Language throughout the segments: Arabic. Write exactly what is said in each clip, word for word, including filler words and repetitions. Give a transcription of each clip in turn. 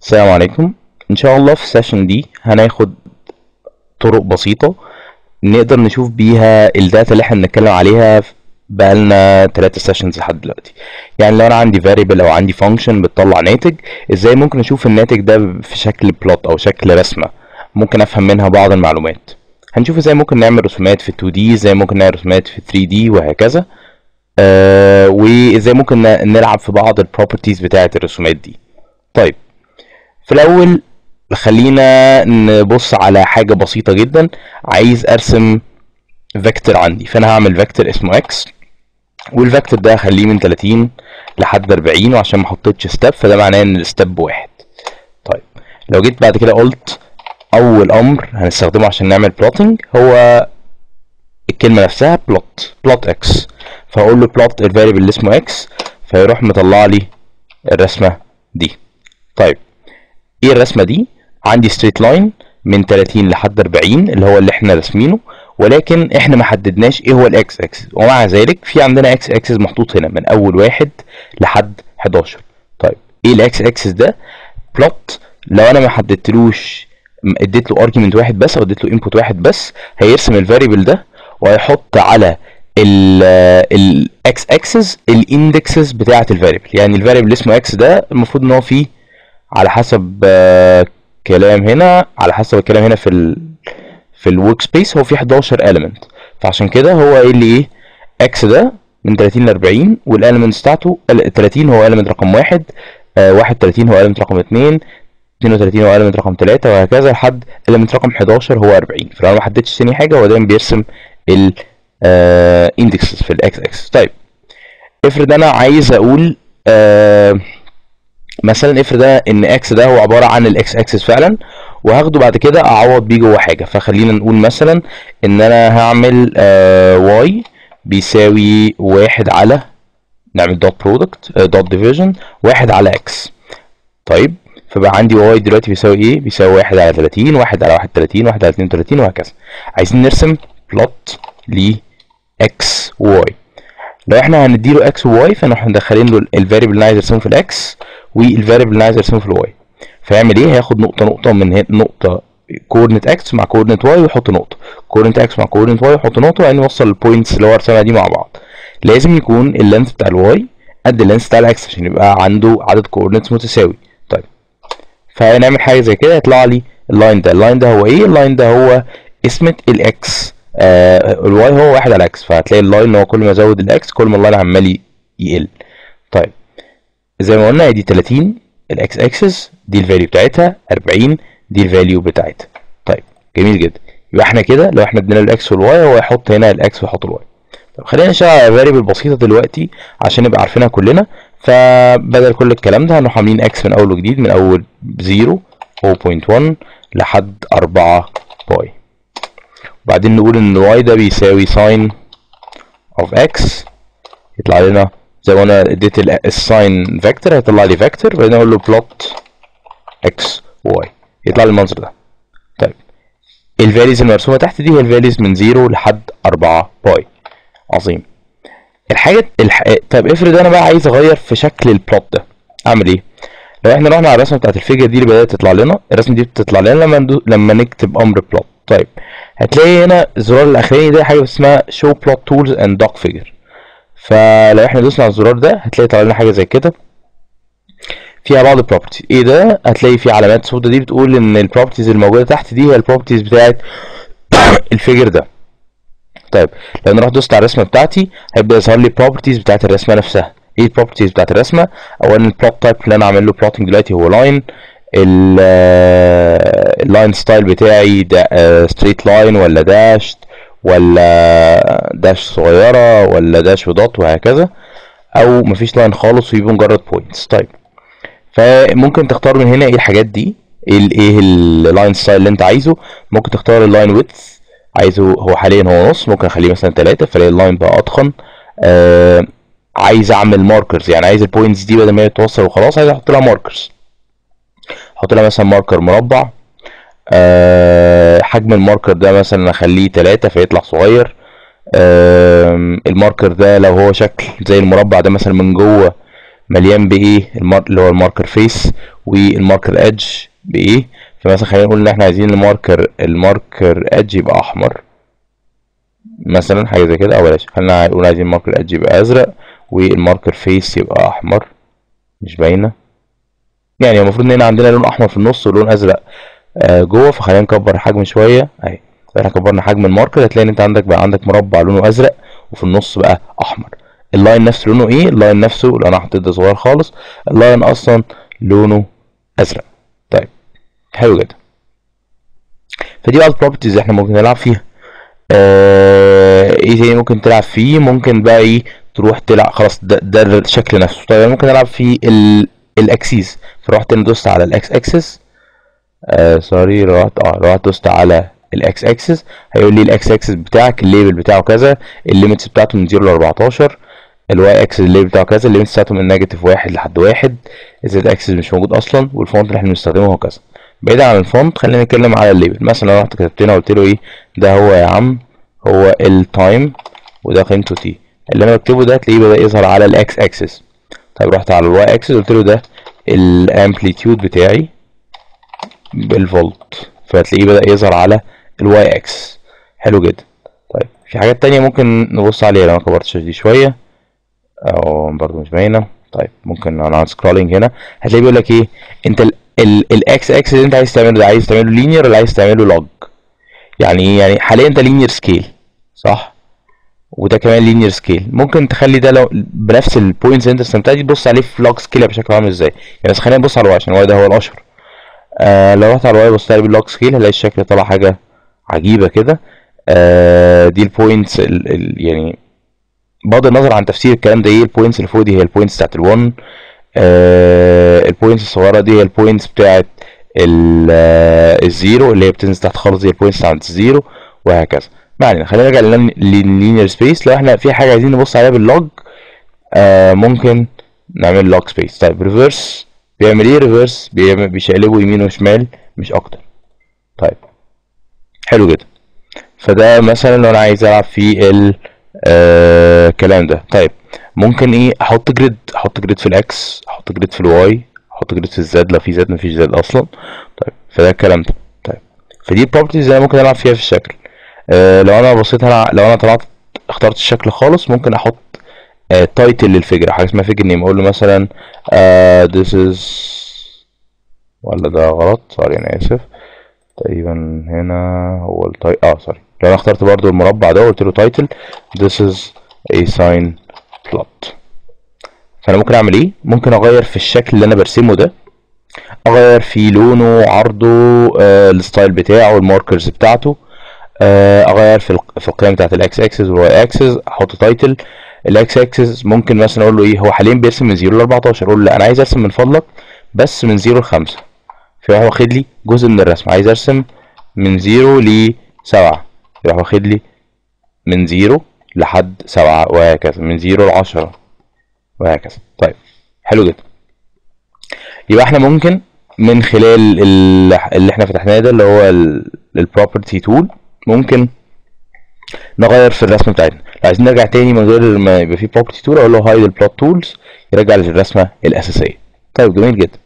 السلام عليكم. ان شاء الله في السيشن دي هناخد طرق بسيطة نقدر نشوف بيها الداتا اللي احنا بنتكلم عليها بقالنا ثلاثة سيشنز لحد دلوقتي. يعني لو انا عندي variable او عندي function بتطلع ناتج، ازاي ممكن اشوف الناتج ده في شكل بلوت او شكل رسمة ممكن افهم منها بعض المعلومات. هنشوف ازاي ممكن نعمل رسومات في تو دي، ازاي ممكن نعمل رسومات في ثري دي وهكذا. آه وازاي ممكن نلعب في بعض البروبرتيز بتاعة الرسومات دي. طيب في الاول خلينا نبص على حاجة بسيطة جدا. عايز ارسم فيكتور عندي، فانا هعمل فيكتور اسمه x، والفيكتور ده هخليه من ثلاثين لحد أربعين، وعشان ما حطيتش ستيب فده معناه ان الستيب واحد. طيب لو جيت بعد كده قلت اول امر هنستخدمه عشان نعمل بلوتنج هو الكلمة نفسها بلوت بلوت x، فاقول له بلوت الفاريبل اللي اسمه x، فيروح مطلع لي الرسمة دي. طيب ايه الرسمة دي؟ عندي ستريت لاين من ثلاثين لحد أربعين اللي هو اللي احنا راسمينه، ولكن احنا ما حددناش ايه هو الاكس اكسس، ومع ذلك في عندنا اكس اكسس محطوط هنا من اول واحد لحد حداشر. طيب ايه الاكس اكسس ده؟ بلوت لو انا ما حددتلوش اديت له ارجيومنت واحد بس او اديت له انبوت واحد بس، هيرسم الفاريبل ده وهيحط على الاكس اكسس الاندكسز بتاعه الفاريبل. يعني الفاريبل اللي اسمه اكس ده المفروض ان هو فيه على حسب كلام هنا على حسب الكلام هنا في ال في الورك سبيس هو فيه حداشر element، فعشان كده هو قايل لي ايه؟ اكس ده من ثلاثين ل أربعين، والاليمنتس بتاعته ثلاثين هو element رقم واحد، آه واحد وثلاثين هو element رقم اتنين، اتنين وثلاثين هو element رقم تلاتة، وهكذا لحد element رقم حداشر هو أربعين. فلو انا ما حددتش تاني حاجه هو دايما بيرسم ال آه indexes في الاكس اكس. طيب افرض انا عايز اقول آه مثلا افرض ده ان اكس ده هو عباره عن الاكس اكسس فعلا، وهاخده بعد كده اعوض بيه جوه حاجه. فخلينا نقول مثلا ان انا هعمل واي آه بيساوي واحد على، نعمل دوت برودكت دوت ديفيجن واحد على اكس. طيب فبقى عندي واي دلوقتي بيساوي ايه؟ بيساوي واحد على ثلاثين، واحد على واحد وثلاثين، واحد على اتنين وثلاثين، وهكذا. عايزين نرسم بلوت ل اكس واي. لو احنا هنديله اكس وواي فاحنا مدخلين له الفاريبل اللي عايز ارسمه في الاكس والفاريبل اللي عايز ارسمه في الواي. فيعمل ايه؟ هياخد نقطه نقطه من هنا، نقطه كوردينيت اكس مع كوردينيت واي ويحط نقطه، كوردينيت اكس مع كوردينيت واي ويحط نقطه، وبعدين يوصل البوينتس اللي هو رسمها دي مع بعض. لازم يكون اللينث بتاع الواي قد اللينث بتاع الاكس عشان يبقى عنده عدد كوردينيتس متساوي. طيب فهنعمل حاجه زي كده، يطلع لي اللاين ده. اللاين ده هو ايه؟ اللاين ده هو اسمه الاكس، آه الواي هو واحد على اكس، فهتلاقي اللاين هو كل ما ازود الاكس كل ما اللاين عمال يقل. طيب زي ما قلنا دي ثلاثين الاكس اكسس، دي الفاليو بتاعتها، أربعين دي الفاليو بتاعتها. طيب جميل جدا. يبقى احنا كده لو احنا ادينا الاكس والواي هو يحط هنا الاكس ويحط الواي. طب خلينا نشتغل على فاريبل بسيطه دلوقتي عشان نبقى عارفينها كلنا. فبدل كل الكلام ده هنروح عاملين اكس من اول وجديد، من اول صفر صفر فاصلة واحد لحد أربعة باي، وبعدين نقول ان الواي ده بيساوي ساين اوف اكس، يطلع لنا زي ما انا اديت الساين فيكتور هيطلع لي فيكتور، وبعدين اقول له بلوت اكس واي يطلع لي المنظر ده. طيب الفاليز المرسومه تحت دي هي الفاليز من صفر لحد أربعة باي. عظيم. الحاجه الح... طيب افرض انا بقى عايز اغير في شكل البلوت ده، اعمل ايه؟ لو احنا رحنا على الرسمه بتاعت الفيجر دي اللي بدات تطلع لنا، الرسمه دي بتطلع لنا لما ندو... لما نكتب امر بلوت. طيب هتلاقي هنا الزرار الاخراني ده حاجه اسمها show plot tools and doc figure. فلو احنا دوسنا على الزرار ده هتلاقي طلع لنا حاجه زي كده فيها بعض البروبرتيز. ايه ده؟ هتلاقي في علامات سوداء دي بتقول ان البروبرتيز الموجوده تحت دي هي البروبرتيز بتاعت الفيجر ده. طيب لو انا رحت دوست على الرسمه بتاعتي هيبدا يظهر لي البروبرتيز بتاعت الرسمه نفسها. ايه البروبرتيز بتاعت الرسمه؟ اولا البلوت تايب اللي انا عامل له بلوتنج دلوقتي هو لاين، اللاين ستايل بتاعي ده ستريت لاين ولا داش ولا داش صغيره ولا داش ودوت وهكذا، او مفيش لاين خالص ويبقى مجرد بوينتس. طيب فممكن تختار من هنا ايه الحاجات دي، ايه ايه اللاين ستايل اللي انت عايزه. ممكن تختار اللاين ويدث، عايزه هو حاليا هو نص، ممكن اخليه مثلا تلاتة فلاقي اللاين بقى اتخن. آه عايز اعمل ماركرز، يعني عايز البوينتس دي بدل ما هي تتوصل وخلاص عايز احط لها ماركرز، احط لها مثلا ماركر مربع. أه حجم الماركر ده مثلا اخليه تلاتة فيطلع صغير. أه الماركر ده لو هو شكل زي المربع ده مثلا من جوه مليان بايه اللي هو الماركر فيس، والماركر ايدج بايه. فمثلا خلينا نقول ان احنا عايزين الماركر الماركر ايدج يبقى احمر مثلا، حاجه زي كده. او بلاش، خلينا نقول عايزين الماركر ايدج يبقى ازرق والماركر فيس يبقى احمر، مش باينه يعني. المفروض ان هنا عندنا لون احمر في النص ولون ازرق آه جوه. فخلينا نكبر الحجم شويه اهي. احنا كبرنا حجم الماركر، هتلاقي ان انت عندك بقى عندك مربع لونه ازرق وفي النص بقى احمر. اللاين نفسه لونه ايه؟ اللاين نفسه لو انا حطيت ده صغير خالص، اللاين اصلا لونه ازرق. طيب حلو جدا. فدي بقى البروبرتيز اللي احنا ممكن نلعب فيها. آه ايه تاني ممكن تلعب فيه؟ ممكن بقى ايه تروح تلعب خلاص ده, ده الشكل نفسه. طيب ممكن العب فيه الاكسيس. فرحت انا دوست على الاكس اكسس آه سوري رحت اه رحت دوست على الاكس اكسس. هيقول لي الاكس اكسس بتاعك الليبل بتاعه كذا، الليميتس بتاعته من صفر ل أربعتاشر، الواي اكسس الليبل بتاعه كذا، الليميتس بتاعته من نيجاتيف واحد لحد واحد، الزد اكسس مش موجود اصلا، والفونت اللي احنا بنستخدمه هو كذا. بعيدا عن الفونت خلينا نتكلم على الليبل. مثلا لو رحت كتبت هنا قلت له ايه ده هو يا عم، هو التايم وده قيمته تي. اللي انا بكتبه ده تلاقيه بدا يظهر على الاكس اكسس. طيب رحت على الواي اكسس قلت له ده الامبليتيود بتاعي بالفولت، فهتلاقيه بدأ يظهر على الواي اكس. حلو جدا. طيب في حاجات تانية ممكن نبص عليها. لو انا كبرت الشاشة دي شوية او برضو مش باينة. طيب ممكن انا عن سكرولينج هنا هتلاقيه بيقول لك ايه، انت الاكس اكس اللي انت عايز تعمله ده عايز تعمله لينير ولا عايز تعمله لوج؟ يعني ايه؟ يعني حاليا انت لينير سكيل صح، وده كمان لينير سكيل. ممكن تخلي ده لو بنفس البوينتس اللي انت استمتعت دي تبص عليه في لوج سكيل بشكل عامل ازاي. يعني بس خلينا نبص على الواي عشان الواي ده هو الاشهر. آه لو رحت على الواي بصيت عليه باللوج سكيل هلاقي الشكل طلع حاجه عجيبه كده. آه دي البوينتس ال ال يعني بغض النظر عن تفسير الكلام ده ايه، البوينتس اللي فوق دي هي البوينتس بتاعت ال1. آه البوينتس الصغيره دي هي البوينتس بتاعت الزيرو اللي هي بتنزل تحت خالص، دي البوينتس بتاعت الزيرو وهكذا. ما علينا، خلينا نرجع لللينير سبيس. لو احنا في حاجه عايزين نبص عليها باللوج آه ممكن نعمل لوج سبيس. طيب ريفرس بيعمل ايه؟ ريفرس بيشقلبه يمين وشمال مش اكتر. طيب حلو جدا. فده مثلا لو انا عايز العب في الكلام آه ده. طيب ممكن ايه احط جريد، احط جريد في الاكس، احط جريد في الواي، احط جريد في الزد لو في زد، مفيش زد اصلا. طيب فده الكلام ده. طيب فدي البروبرتيز اللي انا ممكن العب فيها في الشكل. آه لو انا بصيت هنا، لو انا طلعت اخترت الشكل خالص ممكن احط تايتل آه للفيجر، حاجه اسمها فيجر نيم. اقول له مثلا آه this is ولا ده غلط سوري انا اسف. تقريبا هنا هو التاي اه سوري. لو انا اخترت برضو المربع ده وقلت له تايتل this is a sign plot. فانا ممكن اعمل ايه؟ ممكن اغير في الشكل اللي انا برسمه ده، اغير في لونه، عرضه، آه الستايل بتاعه، الماركرز بتاعته، آه اغير في في القيم بتاعت الاكس اكسس والواي اكسس، احط تايتل. الاكس اكسس ممكن مثلا اقول له ايه، هو حاليا بيرسم من صفر ل أربعتاشر، اقول له لا انا عايز ارسم من فضلك بس من صفر ل خمسة. فيروح واخد لي جزء من الرسم. عايز ارسم من صفر ل سبعة، يروح واخد لي من صفر لحد سبعة وهكذا، من صفر ل عشرة وهكذا. طيب حلو جدا. يبقى احنا ممكن من خلال اللي احنا فتحناه ده اللي هو البروبرتي تول ممكن نغير في الرسمه بتاعتنا. لو عايزين نرجع تاني من غير ما يبقى في بروبرتي تول اقول له هايد البلوت تولز يرجع للرسمه الاساسيه. طيب جميل جدا.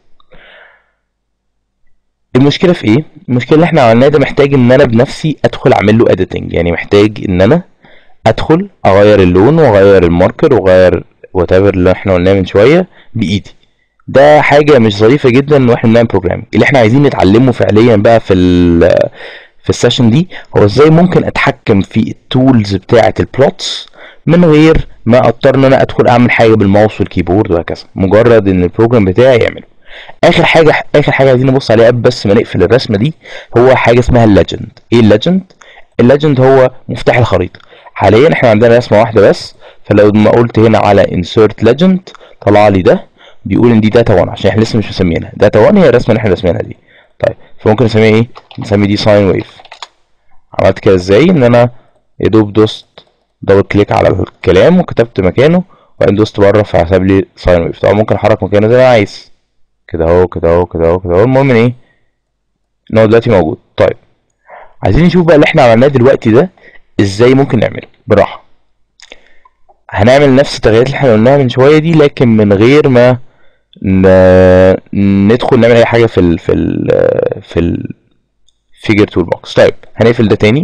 المشكله في ايه؟ المشكله اللي احنا عملناه ده محتاج ان انا بنفسي ادخل اعمل له اديتنج. يعني محتاج ان انا ادخل اغير اللون واغير الماركر واغير وات ايفر اللي احنا قلناه من شويه بايدي. ده حاجه مش ظريفه جدا واحنا بنعمل بروجرامنج. اللي احنا عايزين نتعلمه فعليا بقى في في السيشن دي هو ازاي ممكن اتحكم في التولز بتاعه البلوتس من غير ما اضطر ان انا ادخل اعمل حاجه بالماوس والكيبورد وهكذا، مجرد ان البروجرام بتاعي يعمله. اخر حاجه اخر حاجه عايزين نبص عليها بس ما نقفل الرسمه دي هو حاجه اسمها الليجند. ايه الليجند؟ الليجند هو مفتاح الخريطه. حاليا احنا عندنا رسمه واحده بس، فلو ما قلت هنا على insert legend طلع لي ده بيقول ان دي داتا واحد عشان احنا لسه مش مسمينها. داتا واحد هي الرسمه اللي احنا رسمينها دي. طيب فممكن نسميها ايه؟ نسمي دي ساين ويف. عملت كده ازاي؟ ان انا يا دوب دوست دبل كليك على الكلام وكتبت مكانه وبعدين دوست بره فحسب لي ساين ويف. طبعا ممكن احرك مكانه زي ما انا عايز كده اهو كده اهو كده اهو كده اهو. المهم ايه؟ ان هو دلوقتي موجود. طيب عايزين نشوف بقى اللي احنا عملناه دلوقتي ده ازاي ممكن نعمله بالراحه. هنعمل نفس التغييرات اللي احنا قلناها من شويه دي لكن من غير ما ندخل نعمل اي حاجه في ال في ال في الفيجر تول بوكس. طيب هنقفل ده تاني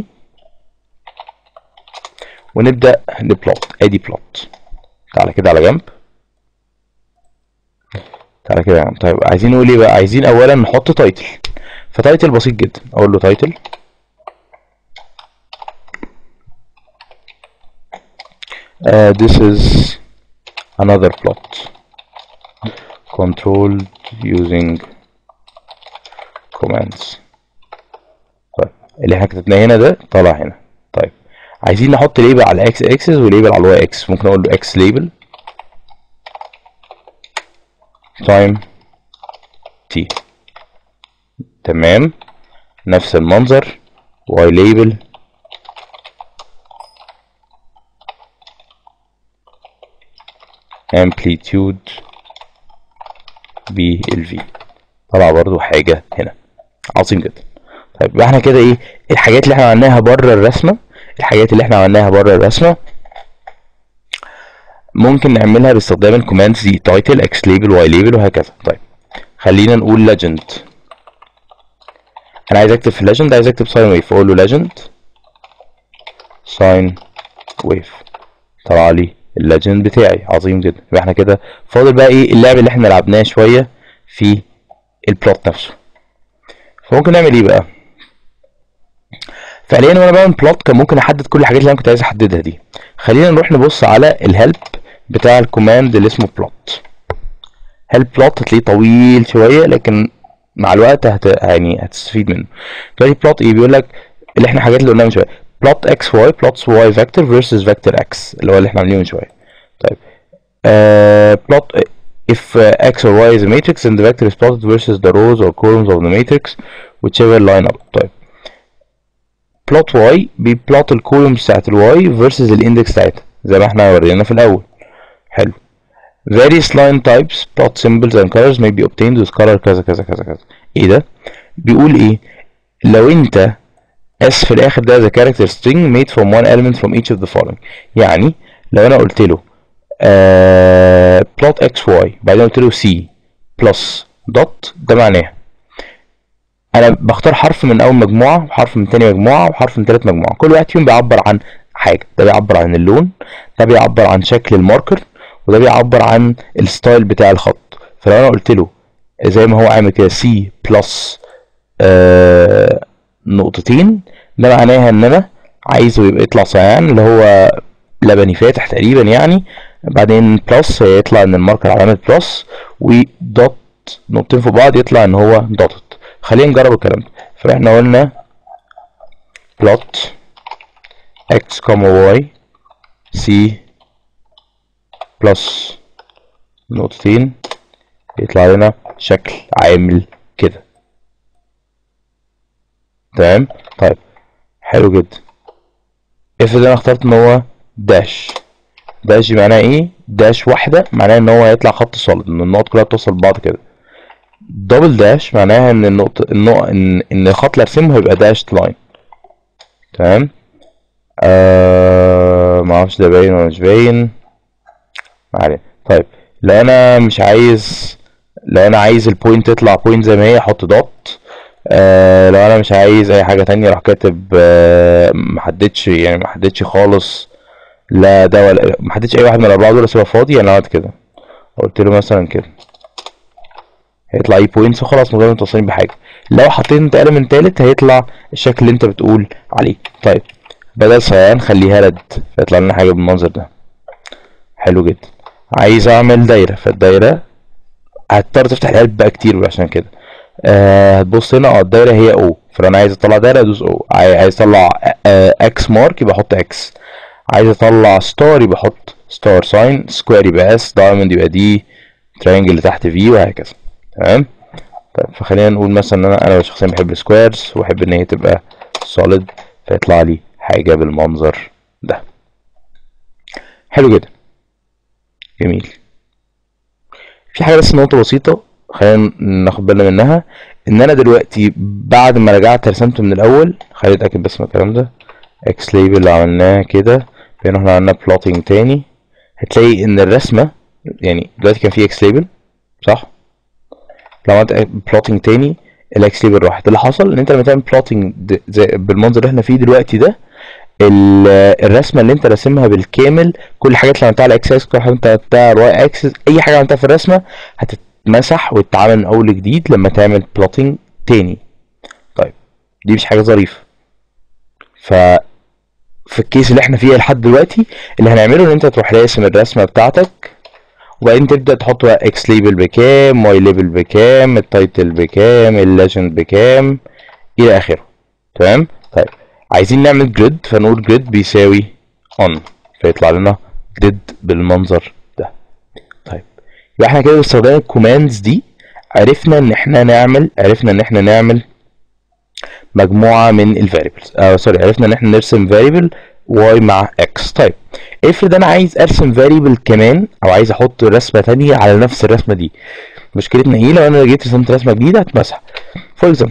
ونبدا نبلوت. ادي بلوت. تعالى كده على جنب. تعالى كده يعني. طيب عايزين نقول ايه بقى؟ عايزين اولا نحط تايتل. فتايتل بسيط جدا، اقول له تايتل uh, this is another plot controlled using commands. طيب اللي احنا كتبناه هنا ده طالع هنا. طيب عايزين نحط ليبل على الاكس اكسس وليبل على الواي اكس. ممكن اقول له اكس ليبل تايم تي. تمام. نفس المنظر واي ليبل amplitude بي ال في. طلع برضو حاجه هنا. عظيم جدا. طيب يبقى احنا كده ايه الحاجات اللي احنا عملناها بره الرسمه. الحاجات اللي احنا عملناها بره الرسمه ممكن نعملها باستخدام الكوماندز دي تايتل اكس ليبل واي ليبل وهكذا. طيب خلينا نقول ليجند. انا عايز اكتب في ليجند، عايز اكتب ساين ويف، اقول له ليجند ساين ويف. طلع لي الليجند بتاعي. عظيم جدا. يبقى احنا كده فاضل بقى ايه اللعب اللي احنا لعبناه شويه في البلوت نفسه. فممكن نعمل ايه بقى؟ فعليا وانا بعمل بلوت كان ممكن احدد كل الحاجات اللي انا كنت عايز احددها دي. خلينا نروح نبص على الهيلب بتاع الكوماند اللي اسمه بلوت. هيلب بلوت هتلاقيه طويل شويه لكن مع الوقت هت... يعني هتستفيد منه. دلوقتي بلوت ايه؟ بيقول لك اللي احنا الحاجات اللي قلناها من شويه. بلوت اكس واي بلوتس واي فيكتور فيرسز فيكتور اكس اللي هو اللي احنا عاملينه من شويه. طيب بلوت uh, if uh, x or y is a matrix and the vector is plotted versus the rows or columns of the matrix whichever line up. طيب plot y بيبلوت الكولومز بتاعت الواي versus الاندكس بتاعتها زي ما احنا ورينا في الاول. حلو. various line types plot symbols and colors may be obtained with color كذا كذا كذا كذا. ايه ده؟ بيقول ايه؟ لو انت s في الاخر ده the character string made from one element from each of the following. يعني لو انا قلت له uh, plot xy بعدين قلت له c plus dot، ده معناه انا بختار حرف من اول مجموعه وحرف من تاني مجموعه وحرف من تالت مجموعه. كل واحد فيهم بيعبر عن حاجه. ده بيعبر عن اللون، ده بيعبر عن شكل الماركر، وده بيعبر عن الستايل بتاع الخط. فلو انا قلت له زي ما هو عامل كده c plus آه نقطتين، ده معناها ان انا عايزه يبقى يطلع صيان اللي هو لبني فاتح تقريبا يعني. بعدين بلس يطلع ان الماركر علامه بلس، ودوت نقطتين في بعض يطلع ان هو دوتد. خلينا نجرب الكلام ده. فاحنا قلنا plot x, y c plus نقطتين يطلع لنا شكل عامل كده. تمام. طيب حلو جدا. افرض انا اخترت ان هو داش. داش معناها ايه؟ داش واحده معناها ان هو هيطلع خط صلب، ان النقط كلها بتوصل ببعض كده. دبل داش معناها ان النقطه النقطه ان ان الخط اللي ارسمه هيبقى داشت لاين. تمام. آه معرفش ده باين ولا مش باين. معلش. طيب لو انا مش عايز لو انا عايز البوينت تطلع بوينت زي ما هي احط دوت. آه لو انا مش عايز اي حاجه تانية راح كاتب آه محددش يعني محددش خالص لا ده ولا محددش اي واحد من الاربعه دول، اسيبها فاضي. يعني عملت كده قلت له مثلا كده هيطلع اي بوينتس وخلاص من غير ما توصلين بحاجه. لو حطيت انت قلم تالت هيطلع الشكل اللي انت بتقول عليه. طيب بدل صيان خليها رد فيطلع لنا حاجه بالمنظر ده. حلو جدا. عايز اعمل دايره، فالدايره هتضطر تفتح القلب بقى كتير عشان كده. آه هتبص هنا اه الدايره هي او، فانا عايز اطلع دايره ادوس او. عايز اطلع آه اكس مارك يبقى احط اكس. عايز اطلع ستار يبقى احط ستار ساين. سكوير يبقى اس. دايموند يبقى دي. ترينجل اللي تحت في، وهكذا. تمام. طيب فخلينا نقول مثلا ان انا انا شخصيا بحب السكويرز واحب ان هي تبقى سوليد، فيطلع لي حاجه بالمنظر ده. حلو جدا. جميل. في حاجه بس نقطه بسيطه خلينا ناخد بالنا منها، ان انا دلوقتي بعد ما رجعت رسمته من الاول، خلينا نتاكد بس من الكلام ده. اكس ليبل اللي عملناه كده، بين احنا عملنا بلوتنج تاني، هتلاقي ان الرسمه يعني دلوقتي كان في اكس ليبل صح؟ لو عملت بلوتنج تاني الاكس ليبل راحت. اللي حصل ان انت لما تعمل بلوتنج بالمنظر اللي احنا فيه دلوقتي ده، الرسمه اللي انت راسمها بالكامل، كل الحاجات اللي عملتها على الاكس اكسس، كل حاجه انت عملتها على الواي اكسس، اي حاجه عملتها في الرسمه هتتمسح وتتعامل من اول جديد لما تعمل بلوتنج تاني. طيب دي مش حاجه ظريفه. ف في الكيس اللي احنا فيه لحد دلوقتي، اللي هنعمله ان انت تروح راسم الرسمه بتاعتك، وبعدين تبدا تحط بقى اكس ليبل بكام، واي ليبل بكام، التايتل بكام، الليجند بكام، الى اخره. تمام. طيب عايزين نعمل جريد، فنقول جريد بيساوي on، فيطلع لنا جريد بالمنظر ده. طيب يبقى احنا كده باستخدام الكوماندز دي عرفنا ان احنا نعمل عرفنا ان احنا نعمل مجموعه من الفاريبلز، اه سوري عرفنا ان احنا نرسم فاريبل y مع x. طيب افرض انا عايز ارسم فاريبل كمان، او عايز احط رسمه تانية على نفس الرسمه دي، مشكلتنا ايه؟ لو انا جيت رسمت رسمه جديده هتمسح. فور اكزامبل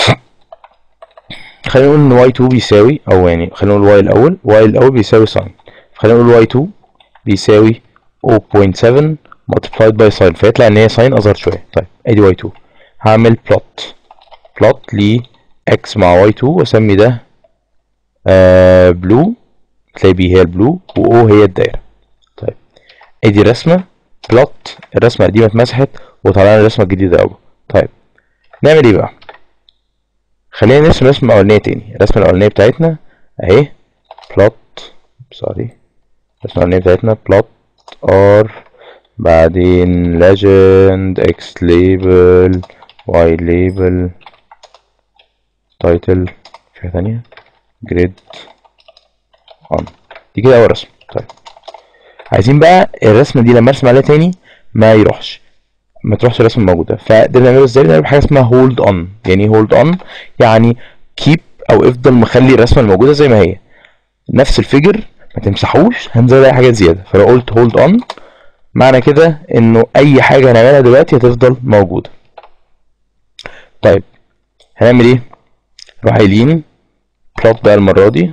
خلينا نقول ان واي تو بيساوي، او يعني خلينا نقول y الاول، y الاول بيساوي ساين، خلينا نقول واي تو بيساوي صفر فاصلة سبعة multiplied by ساين، فيطلع ان هي ساين اصغر شويه. طيب ادي واي تو، هعمل بلوت بلوت ل x مع واي تو، واسمي ده آه بلو، تلاقي بي هي البلو و O هي الدايره. طيب ادي رسمه بلوت، الرسمه القديمه اتمسحت وطلع لنا الرسمه الجديده اهو. طيب نعمل ايه بقى؟ خلينا نرسم الرسمه الاولانيه تاني. الرسمه الاولانيه بتاعتنا اهي بلوت، سوري الرسمه الاولانيه بتاعتنا بلوت ار، بعدين legend x label y label title، في حاجه تانيه grid on. دي كده اول رسمه. طيب عايزين بقى الرسمه دي لما ارسم عليها تاني ما يروحش ما تروحش الرسمه الموجوده، فده بنعمله ازاي؟ بنعمل بحاجه اسمها هولد اون. يعني ايه هولد اون؟ يعني كيب او افضل مخلي الرسمه الموجوده زي ما هي، نفس الفيجر ما تمسحوش، هنزود اي حاجه زياده. فلو قلت هولد اون معنى كده انه اي حاجه هنعملها دلوقتي هتفضل موجوده. طيب هنعمل ايه؟ نروح قايلين بلوت بقى المره دي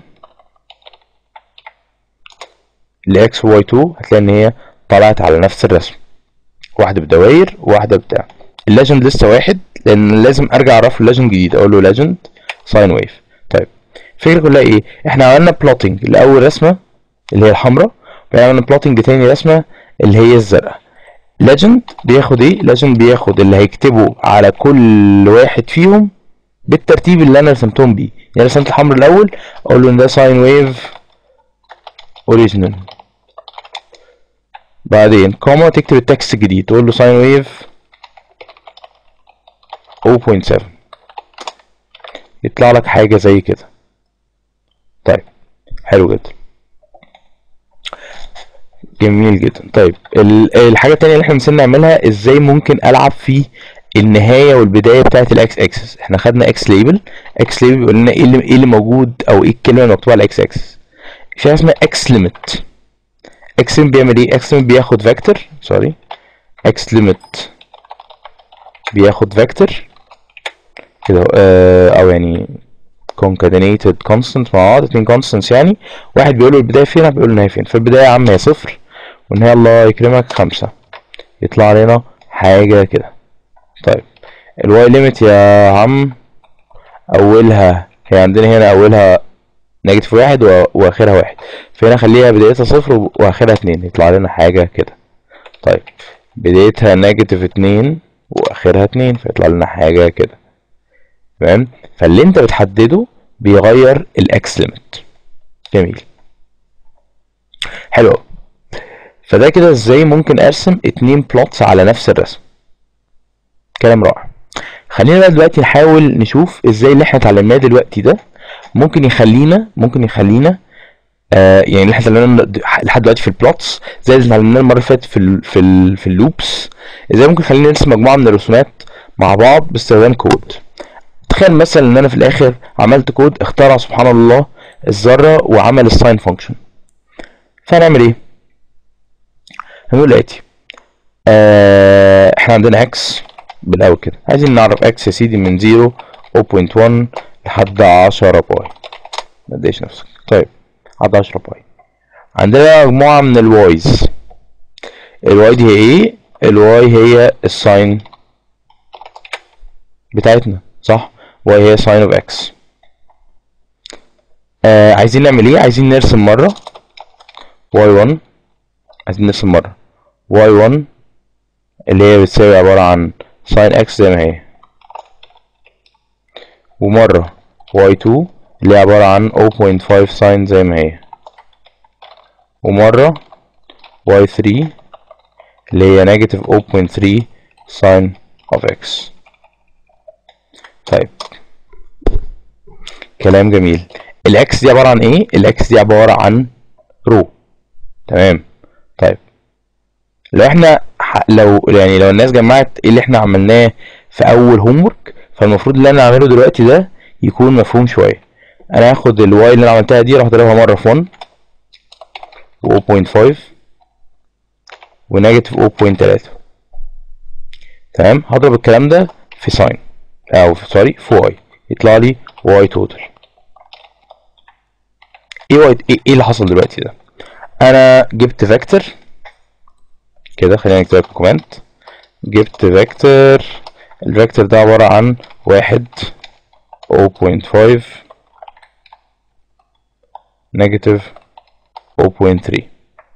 لاكس وواي تو، هتلاقي ان هي طلعت على نفس الرسم، واحده بدواير وواحده بتاع. الليجند لسه واحد، لان لازم ارجع اعرف الليجند جديد، اقول له ليجند ساين ويف. طيب الفكره كلها ايه؟ احنا عملنا بلوتنج لاول رسمه اللي هي الحمراء، وبعدين عملنا بلوتنج لتاني رسمه اللي هي الزرقاء. ليجند بياخد ايه؟ ليجند بياخد اللي هيكتبه على كل واحد فيهم بالترتيب اللي انا رسمتهم بيه. يعني رسمت الحمراء الاول، اقول له ان ده ساين ويف اوريجينال، بعدين كوما تكتب التكست الجديد تقول له ساين ويف صفر فاصلة سبعة، يطلع لك حاجه زي كده. طيب حلو جدا، جميل جدا. طيب الحاجه التانيه اللي احنا نسينا نعملها، ازاي ممكن العب في النهايه والبدايه بتاعه الاكس اكسس. احنا خدنا اكس ليبل، اكس ليبل بيقول لنا ايه اللي ايه اللي موجود، او ايه الكلمه المكتوبه على الاكس اكسس. في حاجه اسمها اكس ليميت. اكس ليميت بيعمل ايه؟ اكس ليميت بياخد فيكتور، سوري اكس ليميت بياخد فيكتور كده، اه او يعني concatenated constant مع بعض، اتنين constants يعني، واحد بيقول له البدايه فين، واحد بيقول له النهايه فين. فالبدايه يا عم هي صفر، والنهايه الله يكرمك خمسة، يطلع لنا حاجه كده. طيب الواي ليميت يا عم اولها، هي عندنا هنا اولها نيجاتيف واحد واخرها واحد، فهنا خليها بدايتها صفر واخرها اتنين، يطلع لنا حاجه كده. طيب بدايتها نيجاتيف اتنين واخرها اتنين، فيطلع لنا حاجه كده. تمام. فاللي انت بتحدده بيغير الاكس ليميت. جميل، حلو. فده كده ازاي ممكن ارسم اتنين بلوتس على نفس الرسم. كلام رائع. خلينا بقى دلوقتي نحاول نشوف ازاي اللي احنا اتعلمناه دلوقتي ده ممكن يخلينا ممكن يخلينا آه يعني اللي احنا اتعلمناه لحد دلوقتي في البلوتس، زي اللي اتعلمناه المره اللي فاتت في ال في ال في اللوبس، ازاي ممكن يخلينا نرسم مجموعه من الرسومات مع بعض باستخدام كود. تخيل مثلا ان انا في الاخر عملت كود اخترع سبحان الله الذره وعمل الساين فانكشن. فهنعمل ايه؟ هنقول الاتي، آه احنا عندنا اكس بالاول كده، عايزين نعرف اكس يا سيدي من صفر صفر فاصلة واحد لحد عشرة باي، ما تضايقش نفسك. طيب لحد عشرة باي. عندنا مجموعه من الوايز. الواي دي هي ايه؟ الواي هي الساين بتاعتنا، صح؟ واي هي ساين اوف اكس. آه عايزين نعمل ايه؟ عايزين نرسم مره واي واحد، عايزين نرسم مره واي واحد اللي هي بتساوي عباره عن ساين اكس زي ما هي، ومره واي اتنين اللي هي عباره عن صفر فاصلة خمسة ساين زي ما هي، ومره واي تلاتة اللي هي نيجاتيف صفر فاصلة تلاتة ساين اوف اكس. طيب كلام جميل. الاكس دي عباره عن ايه؟ الاكس دي عباره عن رو، تمام. طيب لو احنا لو يعني لو الناس جمعت ايه اللي احنا عملناه في اول هوم ورك، فالمفروض اللي انا اعمله دلوقتي ده يكون مفهوم شويه. انا هاخد الواي اللي انا عملتها دي اروح اضربها مره في واحد و صفر فاصلة خمسة ونيجاتيف صفر فاصلة تلاتة، تمام. هضرب الكلام ده في ساين او في سوري في واي، يطلع لي واي توتال. ايه واي ايه اللي حصل دلوقتي ده؟ انا جبت فيكتور كده، خلينا نكتبها في كومنت. جبت فيكتور، الفيكتور ده عباره عن واحد صفر فاصلة خمسة نيجاتيف صفر فاصلة تلاتة.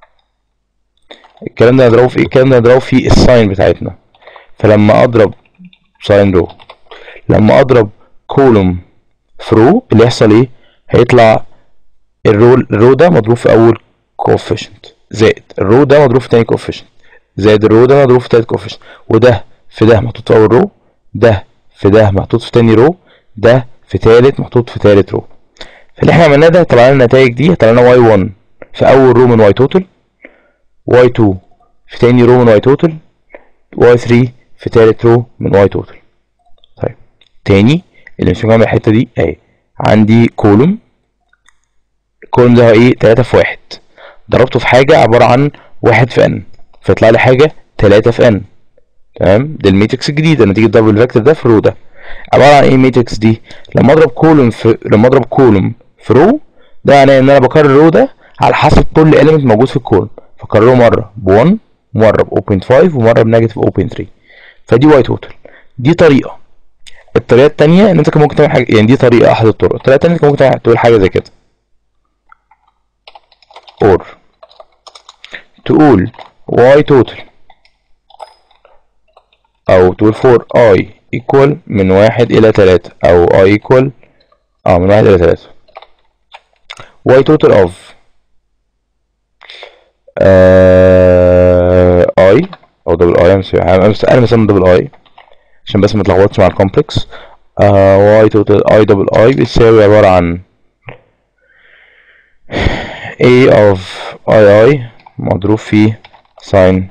الكلام ده هنضربه في ايه؟ الكلام ده هنضربه في الساين بتاعتنا. فلما اضرب ساين رو، لما اضرب كولوم في رو، اللي يحصل ايه؟ هيطلع الرو الرو ده مضروب في اول كوفيشنت، زائد الرو ده مضروب في تاني كوفيشنت، زائد الرو ده مضروب في تالت كوفيشنت، وده في ده محطوط في اول رو، ده في ده محطوط في تاني رو، ده في تالت محطوط في تالت رو. فاللي احنا عملناه ده طلع لنا النتائج دي، طلع لنا واي واحد في اول رو من واي توتال، واي اتنين في تاني رو من واي توتال، واي تلاتة في تالت رو من واي توتال. طيب تاني اللي مش مجمع الحته دي اهي، عندي كولوم، الكولوم ده ايه؟ تلاتة في واحد، ضربته في حاجه عباره عن واحد في ان، فيطلع لي حاجه تلاتة في ان، تمام. دي الميتريكس الجديده نتيجه ضرب الفيكتور ده في رو ده. عباره عن ايه الميتريكس دي؟ لما اضرب كولوم في لما اضرب كولوم في رو، ده معناه ان انا بكرر الرو ده على حسب كل اليمنت موجود في الكولوم، فكرره مره ب واحد، مره ب صفر فاصلة خمسة، ومره بنيجاتيف صفر فاصلة تلاتة. فدي واي توتال. دي طريقه. الطريقه الثانيه ان انت كان ممكن تعمل حاجه، يعني دي طريقه احد الطرق. الطريقه الثانيه انت ممكن تقول حاجه زي كده، اور تقول واي توتال، او تقول فور اي ايكوال من واحد الى تلاتة، او اي ايكوال اه من واحد الى تلاتة واي توتال اوف اي او دبل اي. انا مسمي دبل اي عشان بس ما تلخبطش مع الكومبلكس. واي توتال اي دبل اي بتساوي عباره عن A of اي اي مضروب في ساين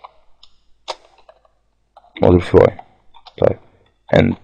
مضروب في y. طيب and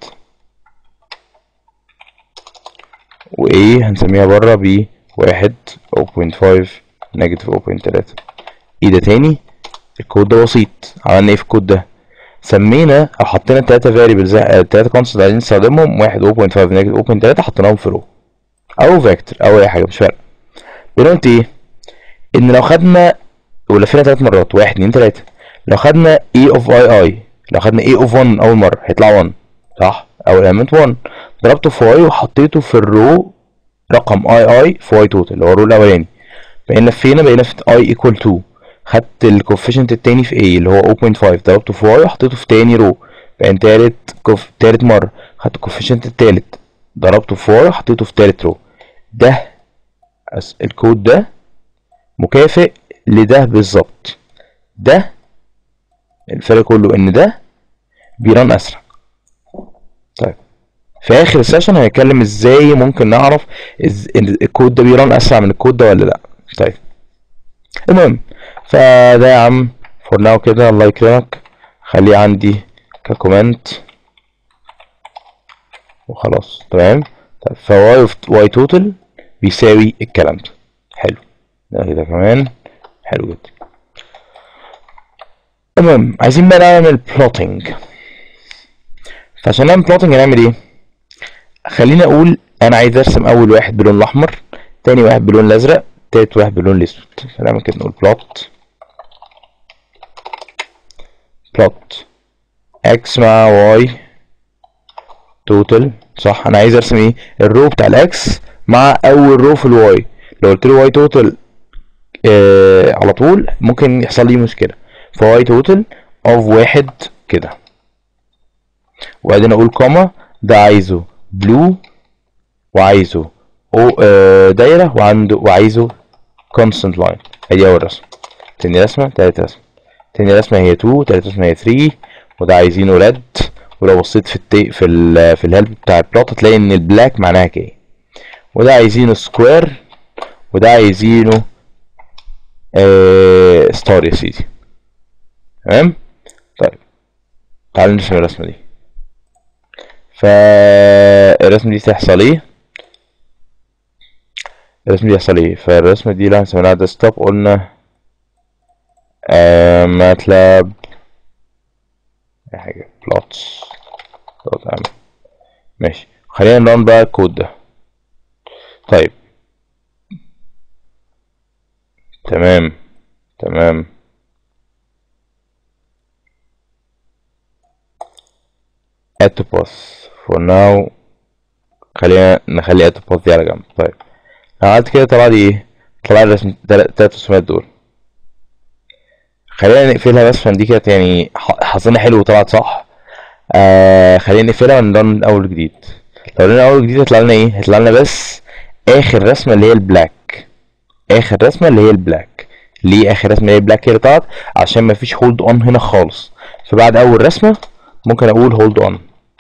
و A هنسميها بره ب واحد صفر فاصلة خمسة نيجاتيف صفر فاصلة تلاتة. ايه ده تاني؟ الكود ده بسيط. عملنا ايه في الكود ده؟ سمينا او حطينا التلاتة فاريبلز، التلاتة كونستنت عايزين نستخدمهم، واحد صفر فاصلة خمسة نيجاتيف صفر فاصلة تلاتة، حطيناهم في رو او فيكتور او اي حاجه مش فارقه. بنقول ايه؟ ان لو خدنا ولفينا تلات مرات واحد اتنين تلاتة، لو خدنا A of اي اي، لو خدنا A of واحد اول مره هيطلع واحد، صح؟ اول element واحد، ضربته في y وحطيته في الرو رقم اي اي في y توتال اللي هو الرو الاولاني، بقينا لفينا بقينا في i equal اتنين، خدت الكوفيشنت التاني في A اللي هو صفر فاصلة خمسة، ضربته في y وحطيته في تاني رو، بقينا تالت كوف... تالت مره خدت الكوفيشنت التالت ضربته في y وحطيته في تالت رو. ده الكود ده مكافئ لده بالظبط. ده الفرق كله ان ده بيران اسرع. طيب في اخر السيشن هنتكلم ازاي ممكن نعرف إز... الكود ده بيران اسرع من الكود ده ولا لا. طيب المهم فده يا عم فور ناو كده، الله يكرمك خليه عندي ككومنت وخلاص، تمام. طيب فواي واي توتال بيساوي الكلام ده. حلو ده كده كمان حلو جدا. المهم عايزين بقى نعمل بلوتنج. فعشان نعمل بلوتنج هنعمل ايه؟ خليني اقول انا عايز ارسم اول واحد باللون الاحمر، تاني واحد باللون الازرق، تالت واحد باللون الاسود. فنعمل كده نقول بلوت بلوت اكس مع واي توتال. صح، انا عايز ارسم ايه؟ الرو بتاع الاكس مع اول رو في الواي. لو قلت له واي توتال آه على طول ممكن يحصل لي مشكله. فواي توتال اوف واحد كده، وبعدين اقول كوما ده عايزه بلو وعايزه او آه دايره وعنده وعايزه كونستنت لاين. ادي اول رسمه. تاني رسمه، تالت رسمه. تاني رسمه هي اتنين، تالت رسمه هي تلاتة، وده عايزينه ريد. ولو بصيت في التي في ال في الهيلب بتاع البلوت هتلاقي ان البلاك معناها كي، وده عايزينه سكوير، وده عايزينه آه ستار يا سيدي. تمام. طيب تعال نرسم الرسمه دي. فالرسمه دي تحصل ايه؟ الرسمه دي تحصل ايه؟ فالرسمه دي اللي هنسميها ديسكتوب قلنا آه ماتلاب حاجه بلوتس دوت ام. ماشي، خلينا نرن بقى الكود ده. طيب تمام تمام. add to path for now. خلينا نخلي add to path دي على جنب. طيب لو عملت كده طلع لي ايه؟ طلع لي رسم تلات رسومات دول. خلينا نقفلها بس عشان دي كانت يعني حظنا حلو وطلعت صح. آه خلينا نقفلها ونرن من اول جديد. لو رن اول جديد هيطلع لنا ايه؟ هيطلع لنا بس اخر رسمه اللي هي البلاك. اخر رسمه اللي هي البلاك. ليه اخر رسمه اللي هي البلاك هي اللي طلعت؟ عشان مفيش هولد اون هنا خالص. فبعد اول رسمه ممكن اقول هولد اون.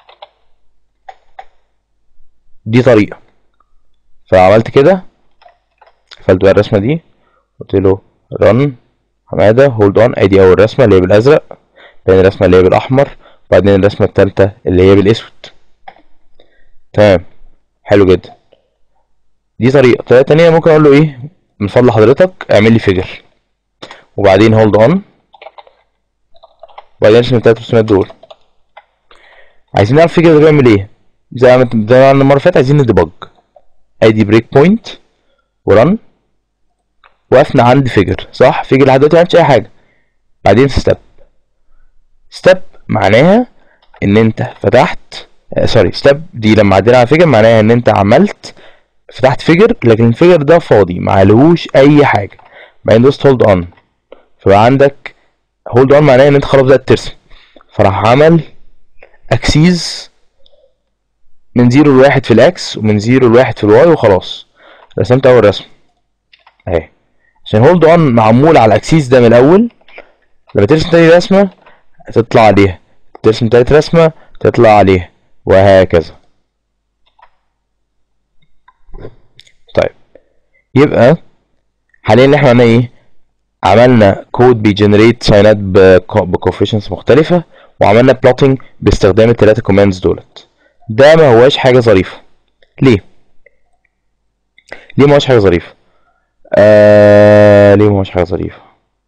دي طريقه. فعملت كده، قفلت بقى الرسمه دي، قلت له رن حماده هولد اون. ادي اول رسمه اللي هي بالازرق، بعدين الرسمه اللي هي بالاحمر، وبعدين الرسمه الثالثه اللي هي بالاسود. تمام، حلو جدا. دي طريقه. طريقه تانية ممكن اقول له ايه؟ من فضل حضرتك اعمل لي فيجر، وبعدين هولد اون، وبعدين ارسم التلات رسومات دول. عايزين نعرف الفيجر ده بيعمل ايه؟ زي ما زي ما المره اللي فاتت عايزين نديبج. ادي بريك بوينت ورن، وقفنا عند فيجر. صح، فيجر لحد دلوقتي ما عملتش اي حاجه. بعدين ستيب. ستيب معناها ان انت فتحت آه سوري ستيب دي لما عدينا على فيجر معناها ان انت عملت فتحت فيجر، لكن الفيجر ده فاضي معلهوش اي حاجه. بعدين دوست هولد اون، فبقى عندك هولد اون معناها ان انت خلاص بدات ترسم. فراح عمل اكسيز من زيرو لواحد في الاكس ومن زيرو لواحد في الواي، وخلاص رسمت اول رسم اهي. عشان هولد اون معمول على الاكسيس ده من الاول. لما ترسم تاني رسمه تطلع عليها، ترسم تالت رسمه تطلع عليها، وهكذا. طيب يبقى حاليا احنا عملنا ايه؟ عملنا كود بيجنريت ساينات بكوفيشنز مختلفه، وعملنا بلوتنج باستخدام التلاته كوماندز دولت. ده ما هواش حاجه ظريفه. ليه؟ ليه ما هوش حاجه ظريفه؟ آه ليه ما هوش حاجه ظريفه؟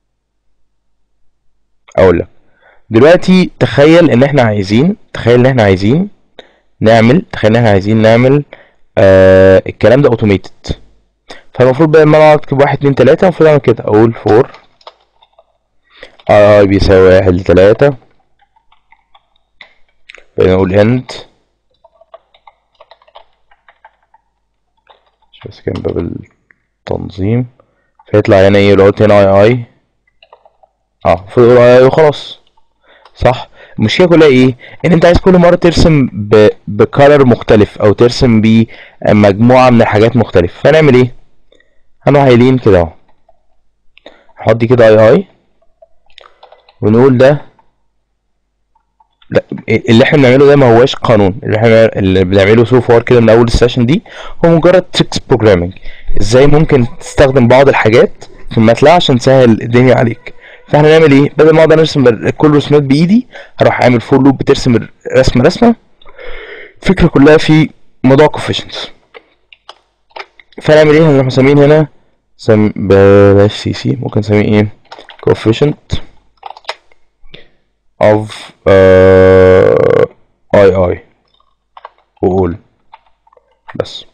اقول لك دلوقتي. تخيل ان احنا عايزين تخيل ان احنا عايزين نعمل تخيل ان احنا عايزين نعمل آه الكلام ده اوتوميتد. فالمفروض بدل ما انا اكتب واحد اتنين تلاته المفروض اعمل كده، اقول فور اي بيساوي واحد لتلاته، بعدين اقول اند. مش بس كان باب التنظيم. فيطلع هنا ايه؟ لو قلت هنا اي اي اه المفروض اقول اي اي وخلاص. صح. المشكله كلها ايه؟ ان انت عايز كل مره ترسم ب... بكالر مختلف، او ترسم بمجموعه من الحاجات مختلفه. فنعمل ايه؟ هنروح قايلين كده اهو، نحط دي كده اي اي، ونقول ده لا، اللي احنا بنعمله ده ما هواش قانون. اللي احنا اللي بنعمله سو فار كده من اول السيشن دي هو مجرد تريكس بروجرامنج. ازاي ممكن تستخدم بعض الحاجات في الماتلاب عشان تسهل الدنيا عليك. فاحنا نعمل ايه؟ بدل ما اقعد ارسم كل الرسومات بايدي، هروح اعمل فور لوب بترسم رسمه رسمه. الفكره كلها في موضوع كوفيشنتس. فنعمل ايه؟ هنروح مسمين هنا سم بلاش سي سي، ممكن نسميه ايه؟ coefficient of uh, اي اي وقول بس.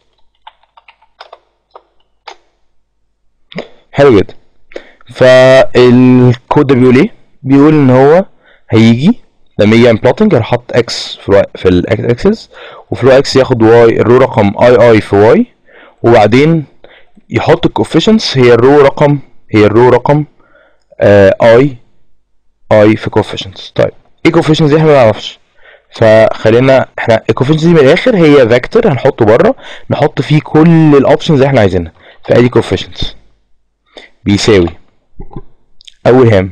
حلو جدا. فالكود ده بيقول ايه؟ بيقول ان هو هيجي لما يجي يعمل بلوتنج هيروح حاطط اكس في الواي في الاكس اكسس، وفي الواي اكس ياخد واي الرو رقم اي اي في واي، وبعدين يحط الكوفيشنتس هي الرو رقم هي الرو رقم اي اي في كوفيشنتس. طيب ايه كوفيشنتس دي احنا ما نعرفش، فخلينا احنا الكوفيشنتس دي من الاخر هي فيكتور هنحطه بره نحط فيه كل الاوبشنز اللي احنا عايزينها. فادي كوفيشنتس بيساوي اول هام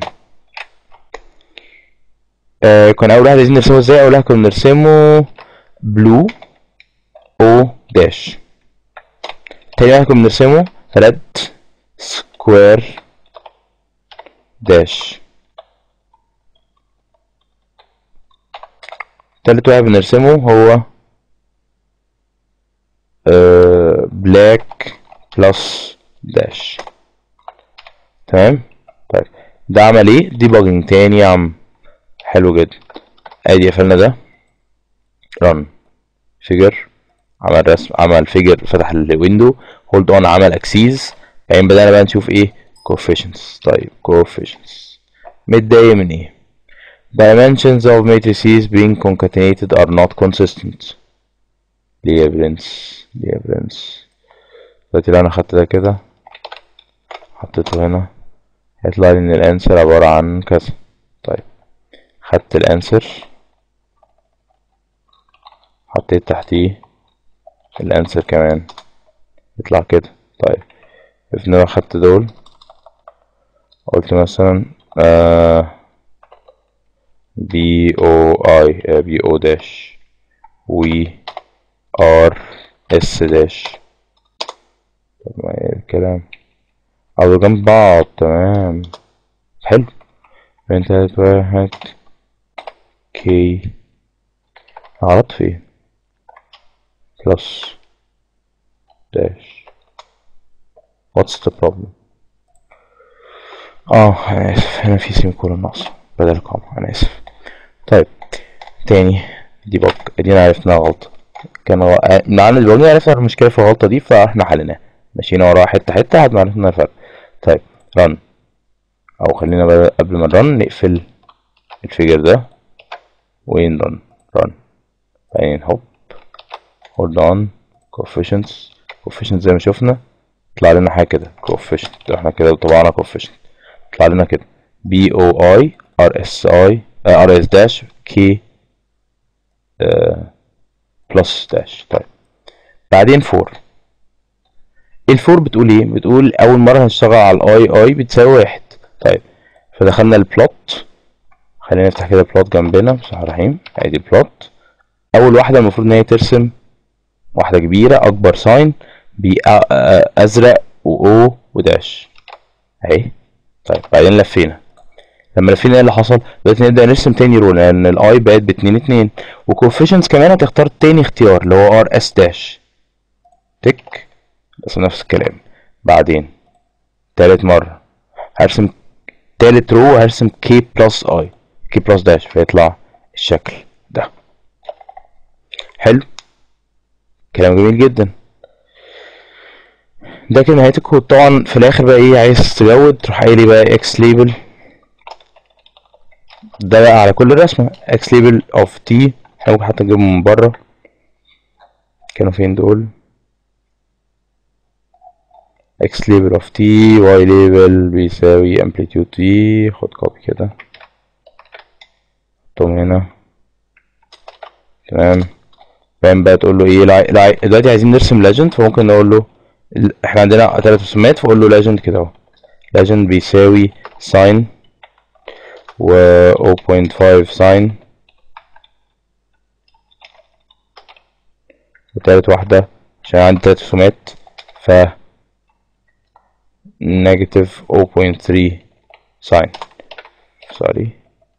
آه كنا اول واحد عايزين نرسمه ازاي؟ اول واحد كنا بنرسمه بلو او داش، تاني واحد كنا بنرسمه ريد سكوير داش، تالت واحد بنرسمه هو بلاك بلس داش. تمام. طيب ده عمل ايه؟ ديباجنج تاني يا عم، حلو جدا. ادي قفلنا ده، رن فيجر، عمل رسم، عمل فيجر، فتح الويندو، هولد اون، عمل اكسيز، بعدين بدأنا بقى نشوف ايه coefficients. طيب coefficients متضايق من ايه؟ dimensions of matrices being concatenated are not consistent. ليه يا برنس؟ ليه يا برنس؟ دلوقتي لو انا خدت ده كده حطيته هنا هيطلع لي ان الانسر عبارة عن كذا. طيب خدت الانسر حطيت تحتيه الانسر كمان يطلع كده. طيب if انا خدت دول قلت مثلا آه بي او اي بي او داش و ار اس داش، طب ما ايه الكلام؟ او جنب بعض. تمام حلو. بين تلات واحد كي عرض فين بلس داش. what's the problem؟ اه انا اسف، هنا في سيميكولون ناقصة بدل كوما، انا اسف. طيب تاني ديباج، ادينا عرفنا غلطة، كان غ... معنى الديباج عرفنا المشكلة في الغلطة دي فاحنا حليناها، مشينا وراها حتة حتة لحد ما عرفنا الفرق. طيب رن، او خلينا بقى قبل ما نرن نقفل الفيجر ده وين رن رن، بعدين هوب هولد اون coefficients coefficients زي ما شفنا طلع لنا حاجة كده coefficient، احنا كده طبعنا coefficient طلع لنا كده بي او اي ار اس اي ار اس داش كي بلس داش. طيب بعدين فور، الفور بتقول ايه؟ بتقول اول مرة هنشتغل على الاي اي بتساوي واحد. طيب فدخلنا البلوت، خلينا نفتح كده بلوت جنبنا بسم الله الرحمن الرحيم. ادي بلوت، اول واحدة المفروض ان هي ترسم واحدة كبيرة اكبر ساين بازرق واو وداش اهي. طيب بعدين لفينا، لما لفينا ايه اللي حصل؟ دلوقتي نبدأ نرسم تاني رول لان الاي بقت باتنين اتنين، وكوفيشنتس كمان هتختار تاني اختيار اللي هو ار اس داش تك، بس نفس الكلام. بعدين تالت مرة هرسم تالت رو هرسم كي بلس اي كي بلس داش فيطلع الشكل ده. حلو، كلام جميل جدا. ده كده نهاية الكود. طبعا في الاخر بقى ايه عايز تجود تروح قايل بقى اكس ليبل، ده بقى على كل رسمة اكس ليبل اوف تي، احنا ممكن حتى نجيبهم من بره، كانوا فين دول؟ اكس ليبل اوف تي واي ليبل بيساوي امبليتيود تي، خد كوبي كده حطهم هنا. تمام. بعدين بقى تقول له ايه لا دلوقتي عايزين نرسم ليجند، فممكن نقول له احنا عندنا تلات رسومات فاقول له ليجند كده اهو، ليجند بيساوي ساين و صفر فاصلة خمسة ساين، وتالت واحدة عشان عندي تلات رسومات ف نيجاتيف صفر فاصلة تلاتة ساين سوري،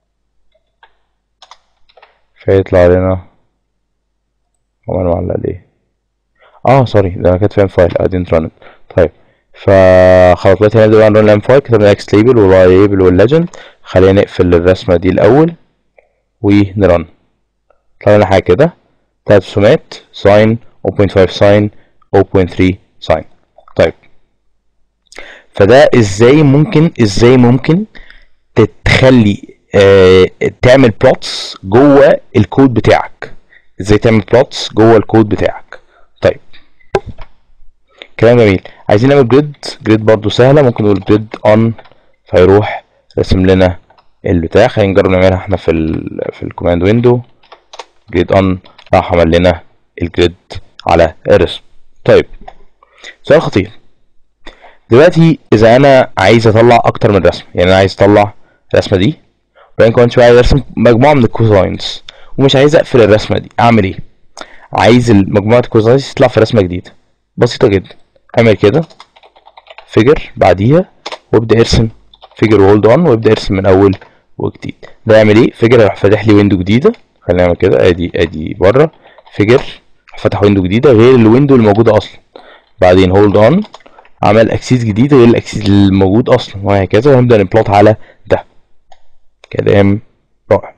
فيطلع لنا هو انا معلق ليه؟ اه سوري ده انا كنت فاهم فايل I didn't run it. طيب فخلاص دلوقتي هنبدأ بقى نرن الام فايل، كتبنا اكس ليبل والواي ليبل والليجند. خلينا نقفل الرسمة دي الأول ونرن، طلع لنا حاجة كده تلات رسومات ساين صفر فاصلة خمسة ساين صفر فاصلة تلاتة ساين. طيب فده ازاي ممكن ازاي ممكن تتخلي آه تعمل بلوتس جوه الكود بتاعك. ازاي تعمل بلوتس جوه الكود بتاعك؟ طيب كلام جميل. عايزين نعمل جريد. جريد برضو سهله، ممكن نقول جريد اون فيروح رسم لنا البتاع. خلينا نجرب نعملها احنا في ال في الكوماند ويندو. جريد اون راح عمل لنا الجريد على الرسم. طيب سؤال خطير دلوقتي، اذا انا عايز اطلع اكتر من رسمه، يعني انا عايز اطلع الرسمه دي وبعدين كمان شويه عايز ارسم مجموعه من الكوزاينز ومش عايز اقفل الرسمه دي، اعمل ايه؟ عايز مجموعه الكوزاينز تطلع في رسمه جديده. بسيطه جدا، اعمل كده فيجر بعديها وابدا ارسم فيجر وهولد اون وابدا ارسم من اول وجديد. ده يعمل ايه؟ فيجر راح فاتح لي ويندو جديده. خلينا نعمل كده، ادي ادي بره فيجر فتح ويندو جديده غير الويندو الموجوده اصلا. بعدين هولد اون عمل اكسيس جديد غير الاكسيس الموجود اصلا، وهكذا. وهنبدا نبلوت على ده. كلام رائع.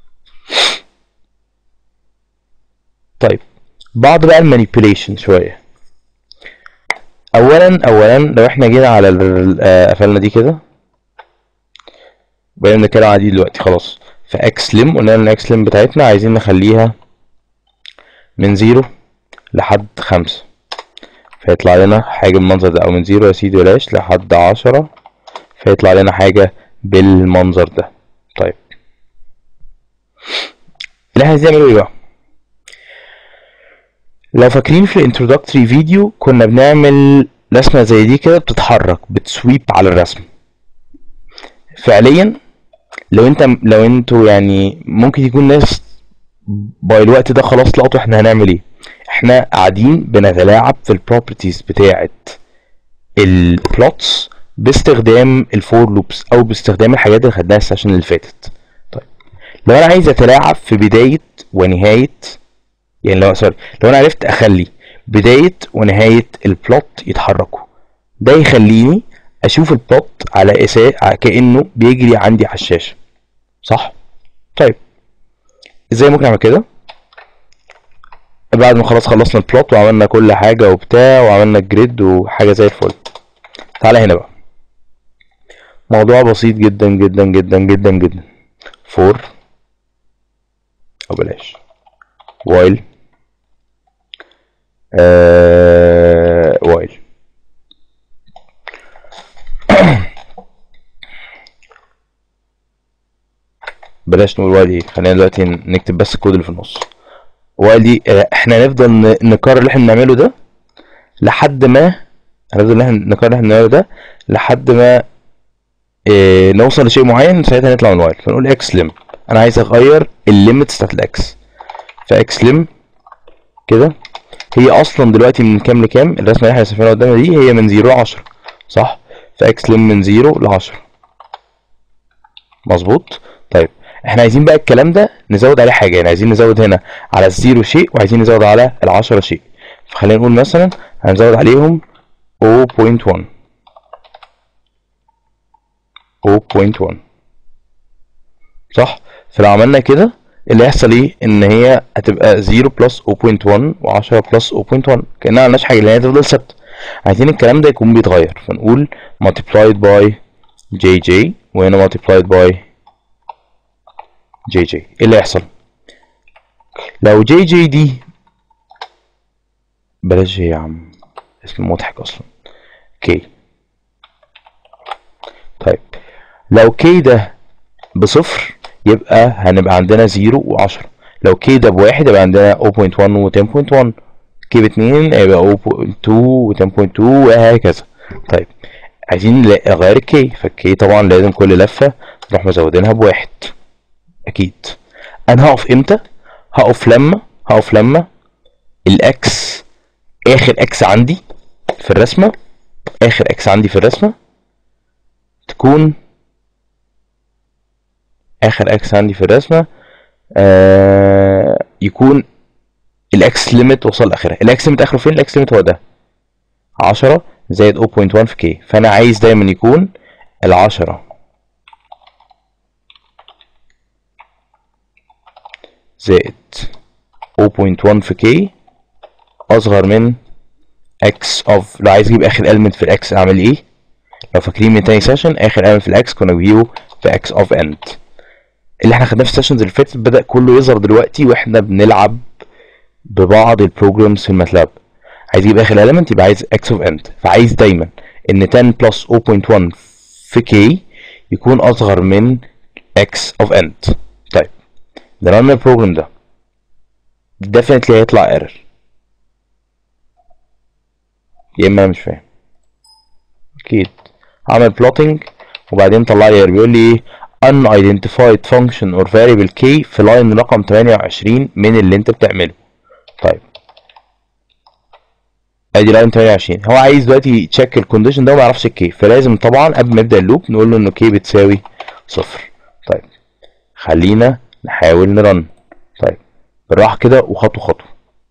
طيب بعض بقى المانيبيوليشن شويه. اولا اولا لو احنا جينا على قفلنا دي كده بقينا بنتكلم على دي دلوقتي خلاص. فاكس ليم قلنا ان الاكس ليم بتاعتنا عايزين نخليها من زيرو لحد خمسة، فيطلع لنا حاجه بالمنظر ده. او من زيرو يا سيدي بلاش لحد عشرة، فيطلع لنا حاجه بالمنظر ده. طيب اللي احنا عايزين نعمله ايه بقى؟ لو فاكرين في الانترودكتوري فيديو كنا بنعمل رسمه زي دي كده بتتحرك بتسويب على الرسم. فعليا لو انت لو انتوا يعني ممكن يكون ناس باي الوقت ده خلاص لقطوا احنا هنعمل ايه. احنا قاعدين بنتلاعب في البروبرتيز بتاعه البلوتس باستخدام الفور لوبس او باستخدام الحاجات اللي خدناها السيشن اللي فاتت. طيب لو انا عايز اتلاعب في بدايه ونهايه، يعني لو سوري لو انا عرفت اخلي بدايه ونهايه البلوت يتحركوا، ده يخليني اشوف البلوت على اساس كانه بيجري عندي على الشاشه، صح؟ طيب ازاي ممكن اعمل كده؟ بعد ما خلاص خلصنا البلوت وعملنا كل حاجه وبتاع وعملنا الجريد وحاجه زي الفل، تعالى هنا بقى. موضوع بسيط جدا جدا جدا جدا جدا. فور او بلاش وايل آه وايل بلاش نقول وايل ايه، خلينا دلوقتي نكتب بس الكود اللي في النص. وايل دي احنا هنفضل نكرر اللي احنا بنعمله ده لحد ما هنفضل ان احنا نكرر اللي احنا بنعمله ده لحد ما اه نوصل لشيء معين، ساعتها نطلع من وايل. فنقول اكس ليم، انا عايز اغير الليميتس بتاعت الاكس. فاكس ليم كده هي اصلا دلوقتي من كام لكام؟ الرسمه اللي احنا شايفينها قدامنا دي هي من زيرو لعشرة، صح؟ فاكس ليم من زيرو لعشرة، مظبوط. طيب احنا عايزين بقى الكلام ده نزود عليه حاجه، يعني عايزين نزود هنا على الزيرو شيء وعايزين نزود على العشرة شيء. فخلينا نقول مثلا هنزود عليهم صفر فاصلة واحد صفر فاصلة واحد، صح؟ فلو عملنا كده اللي هيحصل ايه؟ ان هي هتبقى صفر بلس صفر فاصلة واحد و10 بلس صفر فاصلة واحد، كانها معناش حاجه اللي هي تفضل ثابته. عايزين الكلام ده يكون بيتغير، فنقول multiplied by جي جي وهنا multiplied by جي جي. ايه اللي هيحصل؟ لو جي جي دي بلاش جي يا عم، اسم مضحك اصلا، كي. طيب لو كي ده بصفر يبقى هنبقى عندنا زيرو وعشرة. لو كي ده بواحد يبقى عندنا صفر فاصلة واحد و عشرة فاصلة واحد. كي باتنين يبقى صفر فاصلة اتنين و عشرة فاصلة اتنين وهكذا. طيب عايزين نغير الكي، فالكي طبعا لازم كل لفة نروح مزودينها بواحد اكيد. انا هقف امتى؟ هقف لما هقف لما الاكس اخر اكس عندي في الرسمة اخر اكس عندي في الرسمة تكون اخر اكس عندي في الرسمة آه يكون الاكس ليميت وصل لاخرها. الاكس ليميت اخره فين؟ الاكس ليميت هو ده عشرة زائد صفر فاصلة واحد في كي. فانا عايز دايما يكون العشرة زائد صفر فاصلة واحد في كي اصغر من اكس اوف. لو عايز اجيب اخر element في الاكس اعمل ايه؟ لو فاكرين من تاني سيشن اخر element في الاكس كنا بنجيبه في اكس اوف اند. اللي احنا خدناه في السيشنز اللي فاتت بدأ كله يظهر دلوقتي واحنا بنلعب ببعض البروجرامز في الماتلاب. عايز يجيب اخر element يبقى عايز x of n، فعايز دايما ان عشرة plus صفر فاصلة واحد في k يكون اصغر من x of n. طيب نرن البروجرام ده definitely هيطلع error، يا اما انا مش فاهم. اكيد عمل plotting وبعدين طلع لي بيقول لي ايه unidentified function or variable k في لاين رقم تمانية وعشرين من اللي انت بتعمله. طيب ادي لاين تمانية وعشرين، هو عايز دلوقتي يتشيك الكونديشن ده وما يعرفش الكي، فلازم طبعا قبل ما يبدا اللوب نقول له انه كي بتساوي صفر. طيب خلينا نحاول نرن. طيب بالراحه كده وخطوه خطوه.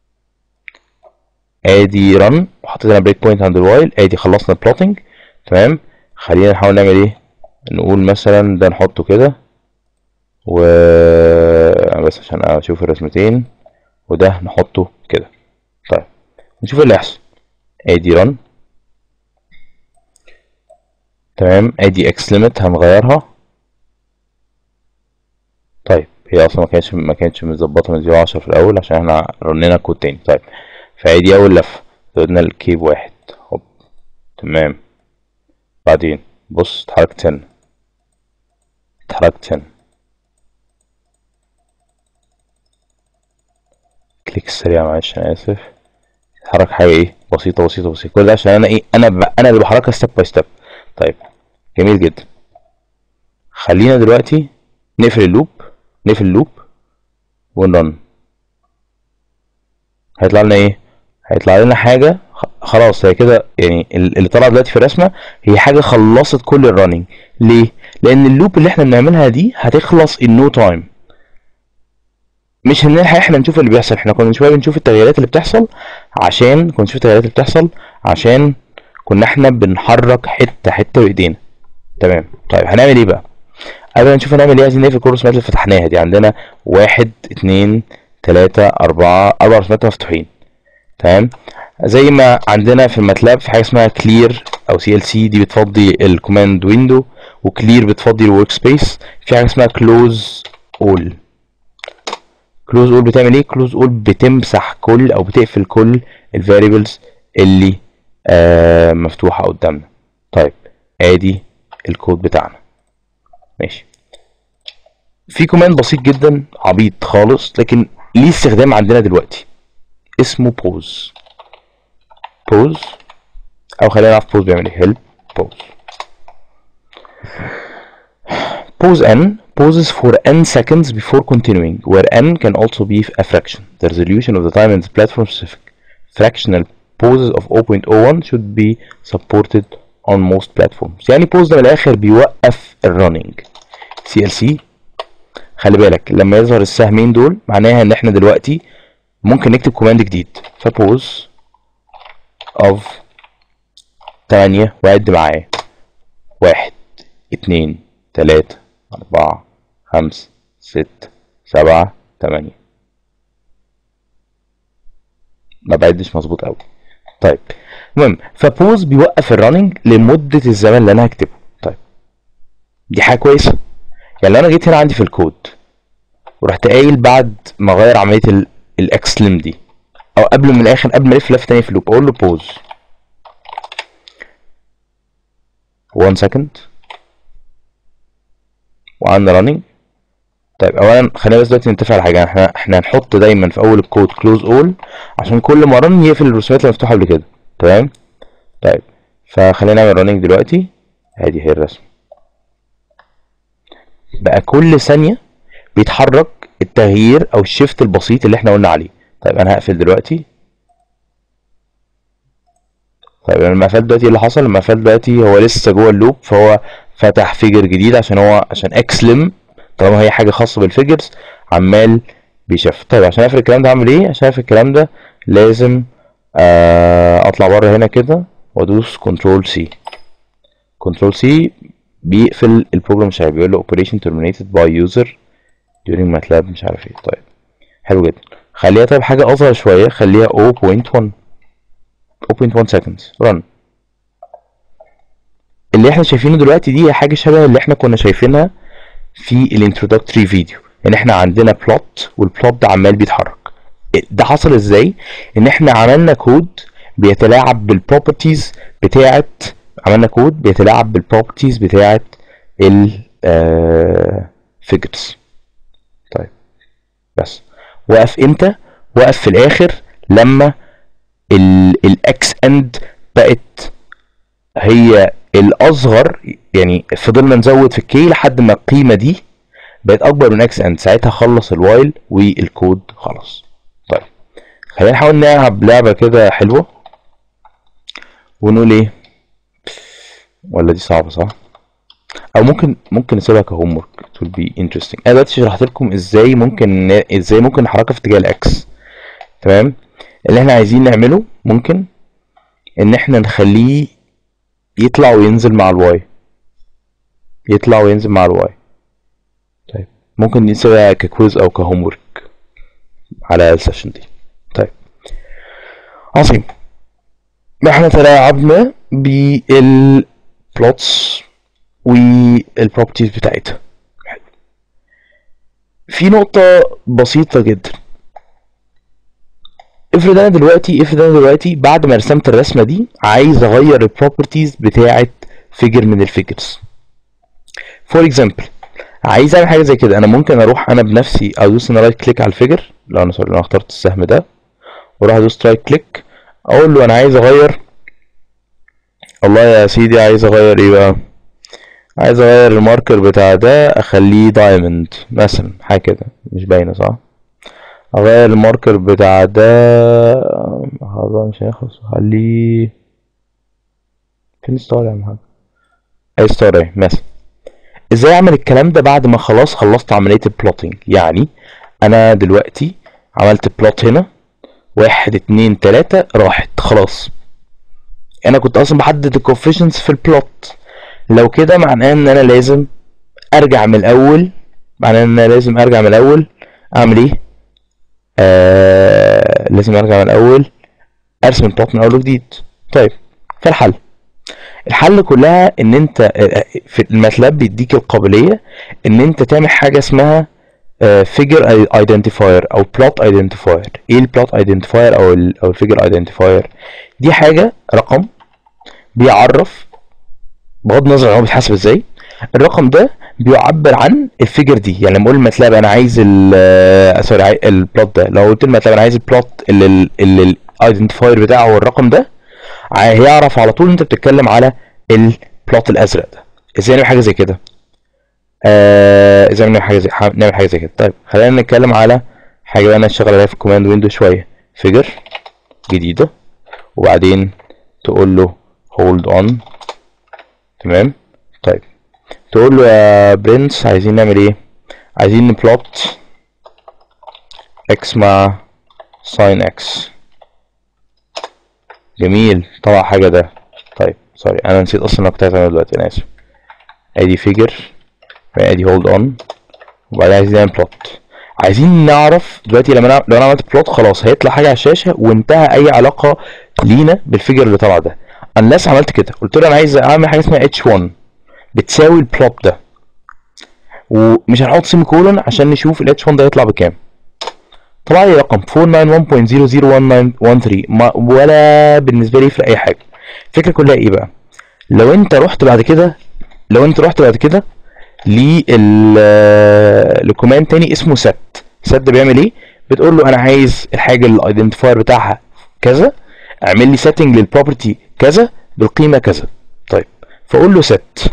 ادي رن وحطيت انا بريك بوينت عند الوايل، ادي خلصنا البلوتنج. تمام خلينا نحاول نعمل ايه، نقول مثلا ده نحطه كده و بس عشان اشوف الرسمتين، وده نحطه كده. طيب نشوف اللي هيحصل. ادي رن تمام، ادي اكس ليميت هنغيرها. طيب هي اصلا ما كانتش ما كانتش متظبطه من صفر عشرة في الاول عشان احنا رنينا كود تاني. طيب فادي اول لفه زودنا الكيب واحد هوب تمام، بعدين بص اتحركت سنه اتحركت سنه كليك سريع معلش انا اسف. اتحرك حاجه ايه بسيطه بسيطه بسيطه، كل ده عشان انا ايه انا ب... انا اللي بحركها ستيب باي ستيب. طيب جميل جدا. خلينا دلوقتي نقفل اللوب نقفل اللوب ونرن. هيطلع لنا ايه؟ هيطلع لنا حاجه خلاص هي كده، يعني اللي طلع دلوقتي في الرسمه هي حاجه خلصت كل الرننج. ليه؟ لان اللوب اللي احنا بنعملها دي هتخلص ان نو تايم، مش هنلحق احنا نشوف اللي بيحصل. احنا كنا من شويه بنشوف التغييرات اللي بتحصل عشان كنا نشوف التغييرات اللي بتحصل عشان كنا احنا بنحرك حته حته بايدينا. تمام طيب هنعمل ايه بقى؟ قبل ما نشوف هنعمل ايه عايزين نقفل كل الرسومات اللي فتحناها دي. عندنا واحد اتنين تلاتة اربعة اربع رسومات مفتوحين. تمام زي ما عندنا في الماتلاب في حاجه اسمها كلير او سي ال سي، دي بتفضي الكوماند ويندو، وكلير بتفضي الورك سبيس. في حاجه اسمها كلوز اول. كلوز اول بتعمل ايه؟ كلوز اول بتمسح كل او بتقفل كل الفاريبلز اللي آه مفتوحه قدامنا. طيب ادي الكود بتاعنا ماشي. في كوماند بسيط جدا عبيط خالص لكن ليه استخدام عندنا دلوقتي اسمه pause. pause او خلينا نعرف pause بيعمل ايه. help pause pause n pauses for n seconds before continuing, where n can also be a fraction. The resolution of the time in the platform specific fractional pauses of zero point zero one should be supported on most platforms. يعني pause ده من الاخر بيوقف الرننج. سي ال سي خلي بالك لما يظهر السهمين دول معناها ان احنا دلوقتي ممكن نكتب كوماند جديد. فبوز اوف تمانية وعد معايا واحد اتنين تلاتة اربعة خمسة ستة سبعة تمانية. ما بعدش مظبوط اوي. طيب المهم فبوز بيوقف الرننج لمدة الزمن اللي انا هكتبه. طيب دي حاجة كويسة. يعني لو انا جيت هنا عندي في الكود ورحت قايل بعد ما اغير عمليه الاكس ليم دي او قبل من الاخر قبل ما الف لفه تاني في اللوب اقول له بوز واحد سكند وعندنا راننج. طيب اولا خلينا بس دلوقتي نتفق على حاجه، احنا احنا هنحط دايما في اول الكود كلوز اول عشان كل ما رن يقفل الرسومات اللي مفتوحه قبل كده. تمام طيب فخلينا نعمل راننج دلوقتي. ادي هي الرسم بقى كل ثانيه بيتحرك التغيير او الشيفت البسيط اللي احنا قلنا عليه. طيب انا هقفل دلوقتي. طيب لما قفلت دلوقتي ايه اللي حصل؟ لما قفلت دلوقتي هو لسه جوه اللوب فهو فتح فيجر جديد عشان هو عشان اكس ليم طالما هي حاجه خاصه بالفيجرز عمال بيشفت. طيب عشان اقفل الكلام ده اعمل ايه؟ عشان اقفل الكلام ده لازم آه اطلع بره هنا كده وادوس كنترول سي. كنترول سي بيقفل البروجرام شغال، بيقول له operation terminated by user during matlab مش عارف ايه. طيب حلو جدا. خليها طيب حاجه اصغر شويه، خليها zero point one zero point one seconds run. اللي احنا شايفينه دلوقتي دي حاجه شبه اللي احنا كنا شايفينها في الانترودكتوري فيديو ان احنا عندنا بلوت والبلوت ده عمال بيتحرك. ده حصل ازاي؟ ان احنا عملنا كود بيتلاعب بالبروبرتيز بتاعه عملنا كود بيتلاعب بالبروبرتيز بتاعه ال فيجرز. طيب بس وقف امتى؟ وقف في الاخر لما الاكس اند بقت هي الاصغر، يعني فضلنا نزود في الكي لحد ما القيمه دي بقت اكبر من اكس اند، ساعتها خلص الوايل والكود خلص. طيب خلينا نحاول نلعب لعبه كده حلوه ونقول ايه، ولا دي صعبه صح؟ او ممكن ممكن نسيبها كهوم ورك it will be interesting. انا دلوقتي شرحت لكم ازاي ممكن ازاي ممكن نحركها في اتجاه الاكس. تمام. اللي احنا عايزين نعمله ممكن ان احنا نخليه يطلع وينزل مع الواي، يطلع وينزل مع الواي. طيب ممكن نسيبها ككويز او كهوم ورك على السيشن دي. طيب عظيم. احنا تلاعبنا بالبلوتس والبروبرتيز بتاعتها. في نقطة بسيطة جدا. افرض انا دلوقتي افرض انا دلوقتي بعد ما رسمت الرسمة دي عايز اغير البروبرتيز بتاعت فيجر من الفيجرز. فور اكزامبل عايز اعمل حاجة زي كده، انا ممكن اروح انا بنفسي ادوس ان رايت كليك على الفيجر، لو انا لو انا اخترت السهم ده واروح ادوس رايت كليك اقول له انا عايز اغير، والله يا سيدي عايز اغير ايه بقى، عايز اغير الماركر بتاع ده اخليه دايموند مثلا، حاجه كده مش باينه صح. اغير الماركر بتاع ده هذا مش هيخلص، اخليه فين ستار يا محمد، اي ستار اهي مثلا. ازاي اعمل الكلام ده بعد ما خلاص خلصت عمليه البلوتنج؟ يعني انا دلوقتي عملت بلوت هنا واحد اتنين تلاته راحت خلاص. انا كنت اصلا بحدد الكوفيشنتس في البلوت، لو كده معناه ان انا لازم ارجع من الاول، معناه ان انا لازم ارجع من الاول اعمل ايه؟ آه لازم ارجع من الاول ارسم البلوت من اول وجديد. طيب فالحل الحل كلها ان انت في الماتلاب بيديك القابليه ان انت تعمل حاجه اسمها فيجر ايدنتيفاير او بلوت ايدنتيفاير. ايه البلوت ايدنتيفاير او ال او الفيجر ايدنتيفاير؟ دي حاجه رقم بيعرف، بغض النظر هو بيتحسب ازاي، الرقم ده بيعبر عن الفيجر دي. يعني لما اقول الماتلاب انا عايز ال سوري البلوت ده، لو قلت الماتلاب انا عايز البلوت اللي اللي الايدنتيفاير بتاعه هو الرقم ده، هيعرف على طول انت بتتكلم على البلوت الازرق ده. ازاي نعمل حاجه زي كده؟ آه ازاي نعمل حاجه زي نعمل حاجه زي كده؟ طيب خلينا نتكلم على حاجه بقى انا اشتغل عليها في الكوماند ويندو شويه. فيجر جديده وبعدين تقول له هولد اون. تمام. طيب تقول له يا برنس عايزين نعمل ايه؟ عايزين نبلوت اكس مع ساين اكس. جميل طبعا حاجه ده. طيب سوري انا نسيت اصلا انا كنت عايز اعمله دلوقتي، انا اسف. ادي فيجر ادي هولد اون وبعدين عايزين نعمل بلوت. عايزين نعرف دلوقتي لما انا لو انا عملت بلوت خلاص هيطلع حاجه على الشاشه وانتهى اي علاقه لينا بالفيجر اللي طالع ده. unless عملت كده قلت له انا عايز اعمل حاجه اسمها اتش واحد بتساوي البلوت ده، ومش هنحط سيمي كولون عشان نشوف ال اتش واحد ده هيطلع بكام. طلع لي رقم أربعمية وواحد نقطة صفر صفر واحد تسعة واحد تلاتة، ولا بالنسبه لي يفرق اي حاجه. الفكره كلها ايه بقى؟ لو انت رحت بعد كده لو انت رحت بعد كده لل لكوماند تاني اسمه set. set ده بيعمل ايه؟ بتقول له انا عايز الحاجه اللي الايدنتيفاير بتاعها كذا، اعمل لي setting للبروبرتي كذا بالقيمه كذا. طيب فاقول له set.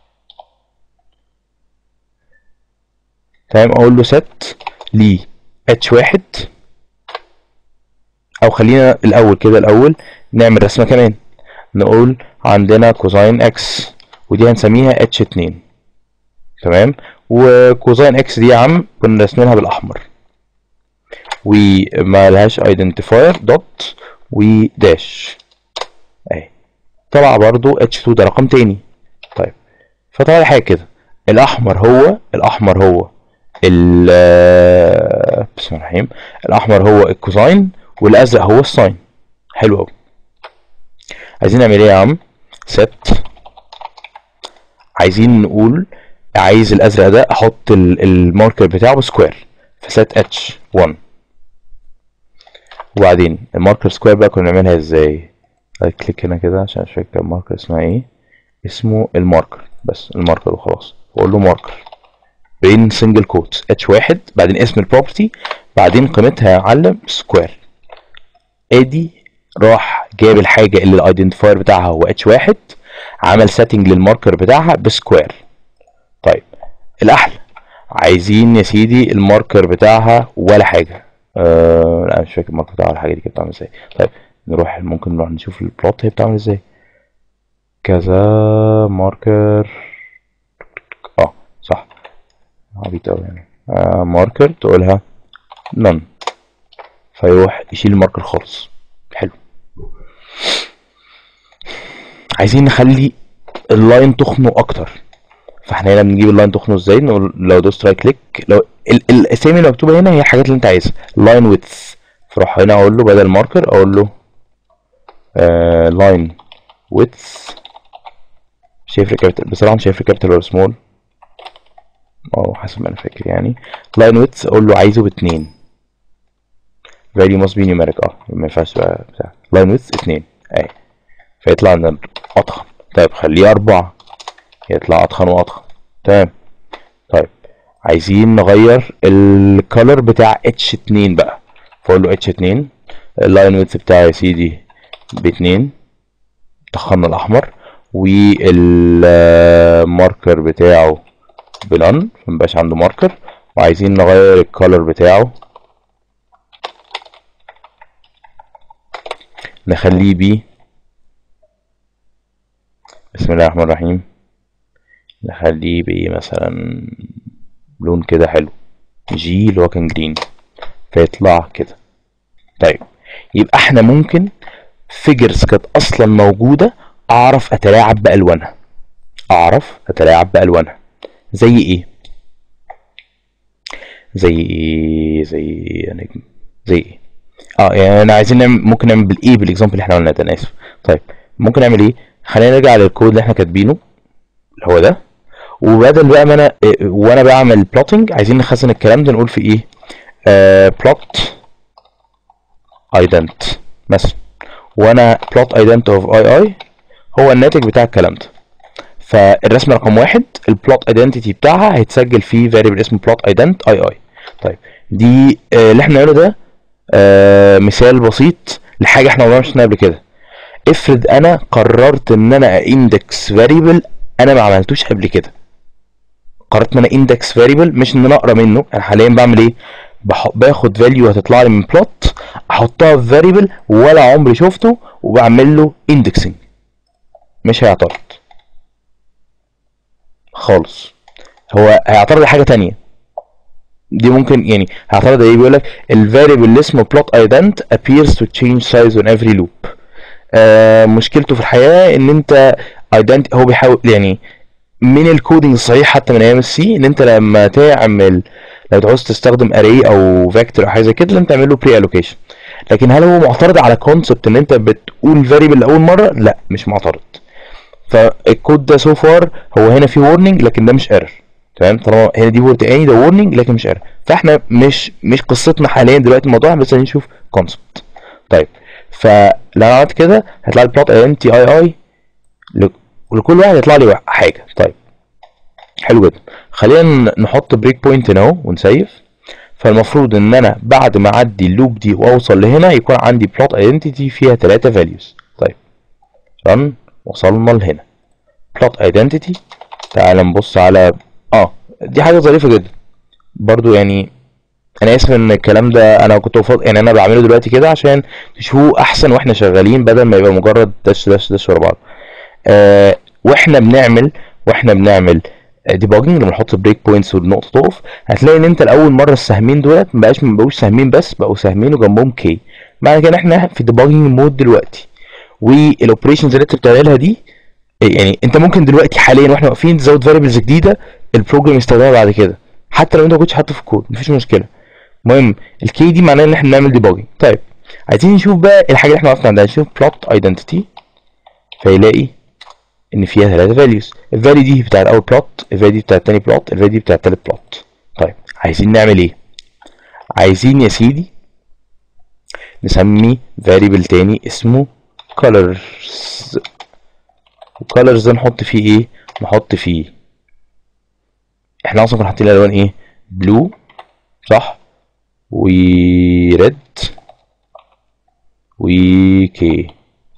تمام. اقول له set ل اتش واحد، او خلينا الاول كده الاول نعمل رسمه كمان، نقول عندنا كوزاين اكس ودي هنسميها اتش اتنين. تمام. وكوزاين اكس دي يا عم كنا راسمينها بالاحمر وما لهاش ايدنتيفاير دوت وداش اهي. طلع برضو اتش اتنين ده رقم تاني. طيب فطلع حاجه كده، الاحمر هو الاحمر هو ال بسم الله الرحمن الرحيم، الاحمر هو الكوزاين والازرق هو الساين. حلو قوي. عايزين نعمل ايه يا عم؟ set. عايزين نقول عايز الازرق ده احط الماركر بتاعه بسكوير، فسات اتش واحد. وبعدين الماركر سكوير بقى كنا نعملها ازاي؟ كليك هنا كده عشان مش فاكر الماركر اسمها ايه، اسمه الماركر، بس الماركر وخلاص. واقول له ماركر بين سنجل كوتس اتش واحد، بعدين اسم البروبرتي، بعدين قيمتها يا معلم سكوير. ادي راح جاب الحاجه اللي الايدنتيفاير بتاعها هو اتش واحد، عمل سيتنج للماركر بتاعها بسكوير. طيب الاحلى عايزين يا سيدي الماركر بتاعها ولا حاجه، آه لا مش فاكر الماركر بتاعها ولا حاجه دي كانت بتعمل ازاي. طيب نروح، ممكن نروح نشوف البلوت هي بتعمل ازاي. كذا ماركر، اه صح عبيط اوي يعني. آه ماركر تقولها none، فيروح يشيل الماركر خالص. حلو. عايزين نخلي اللاين تخنه اكتر، فاحنا هنا بنجيب اللاين تخنه ازاي؟ نقول لو دوست رايت كليك، لو الاسامي اللي مكتوبه هنا هي الحاجات اللي انت عايزها. لاين ويدث، فاروح هنا اقول له بدل ماركر اقول له لاين ويدث. مش هيفرق كابيتال بصراحه، مش هيفرق كابيتال ولا سمول، اه حسب ما انا فاكر يعني. لاين ويدث اقول له عايزه باتنين، value must be numeric، اه ما ينفعش بقى بتاع لاين ويدث اتنين اهي، فيطلع لنا اضخم. طيب خليه اربعة، يطلع اضخم واضخم. تمام. طيب عايزين نغير الكالر بتاع اتش اتنين بقى، فاقول له اتش اتنين اللاين ويدث بتاعي يا سيدي باتنين، دخلنا الاحمر، والماركر بتاعه بنان فمبقاش عنده ماركر. وعايزين نغير الكالر بتاعه نخليه بيه، بسم الله الرحمن الرحيم، نخليه بيه مثلا لون كده حلو، جي اللي هو كان جرين، فيطلع كده. طيب يبقى احنا ممكن فيجرز كانت اصلا موجوده اعرف اتلاعب بالوانها، اعرف اتلاعب بالوانها. زي ايه؟ زي ايه؟ زي ايه يا نجم؟ زي ايه؟ اه يعني انا عايزين نعمل، ممكن نعمل بالايه بالاكزامبل اللي احنا قلناه ده، انا اسف. طيب ممكن نعمل ايه؟ خلينا نرجع للكود اللي احنا كاتبينه اللي هو ده، وبدل بقى ما انا إيه وانا بعمل بلوتنج عايزين نخزن الكلام ده، نقول في ايه؟ آه بلوت ايدنت مثلا، وانا بلوت ايدنت اوف اي اي هو الناتج بتاع الكلام ده. فالرسمه رقم واحد البلوت ايدنتيتي بتاعها هيتسجل في فاريبل اسمه بلوت ايدنت اي اي. طيب دي آه اللي احنا بنعمله ده آه مثال بسيط لحاجه احنا ما شفناها قبل كده. افرض انا قررت ان انا اندكس فاريبل انا ما عملتوش قبل كده، قررت ان انا اندكس فاريبل مش ان انا اقرا منه. انا حاليا بعمل ايه؟ باخد فاليو هتطلع لي من بلوت احطها في فاريبل ولا عمري شفته وبعمل له اندكسنج، مش هيعترض خالص. هو هيعترض حاجه تانية، دي ممكن يعني هيعترض ايه؟ بيقول لك الفاريبل اللي اسمه plot ident appears to change size on every loop. آه مشكلته في الحياه ان انت ident هو بيحاول يعني من الكودينج الصحيح حتى من ايام السي ان انت لما تعمل، لو تعوز تستخدم array او vector او حاجه زي كده لازم تعمل له pre allocation. لكن هل هو معترض على كونسبت ان انت بتقول فاريبل لاول مره؟ لا مش معترض. فالكود ده سو فار هو هنا في warning لكن ده مش error. تمام، طالما هنا دي وورد اني ده warning لكن مش error، فاحنا مش مش قصتنا حاليا دلوقتي الموضوع، بس هنشوف كونسبت. طيب فلو انا عملت كده هيطلع لي بلوت ايدنتي اي اي ولكل واحد يطلع لي حاجه. طيب حلو جدا، خلينا نحط بريك بوينت هنا اهو ونسيف. فالمفروض ان انا بعد ما اعدي اللوب دي واوصل لهنا يكون عندي بلوت ايدنتيتي فيها ثلاثة فاليوز. طيب رن، وصلنا لهنا بلوت ايدنتيتي. تعال نبص على اه دي حاجه ظريفه جدا برضو يعني. انا اسف ان الكلام ده انا كنت بفضل يعني انا بعمله دلوقتي كده عشان تشوفوه احسن واحنا شغالين بدل ما يبقى مجرد داش داش داش ورا بعض. آه واحنا بنعمل واحنا بنعمل ديباجنج لما نحط بريك بوينتس والنقطه تقف، هتلاقي ان انت الاول مره السهمين دولت ما بقاش ما بقوش سهمين بس، بقوا سهمين وجنبهم كي. معنى كده احنا في ديباجنج مود دلوقتي، والاوبريشنز اللي انت بتعملها دي يعني انت ممكن دلوقتي حاليا واحنا واقفين تزود فاريبلز جديده البروجرام يستخدمها بعد كده حتى لو انت ما كنتش حاطه في الكود مفيش مشكله. المهم الكي دي معناها ان احنا بنعمل ديباجنج. طيب عايزين نشوف بقى الحاجه اللي احنا وقفنا عندها، نشوف بلوت ايدنتيتي، فيلاقي ان فيها ثلاثة values. الفاليو دي بتاعت اول بلوت، الفاليو دي بتاعت تاني بلوت، الفاليو دي بتاعت تالت بلوت. طيب عايزين نعمل ايه؟ عايزين يا سيدي نسمي variable تاني اسمه colors. colors ده نحط فيه ايه؟ نحط فيه، احنا اصلا كنا حاطين الالوان ايه؟ blue صح، و red و k.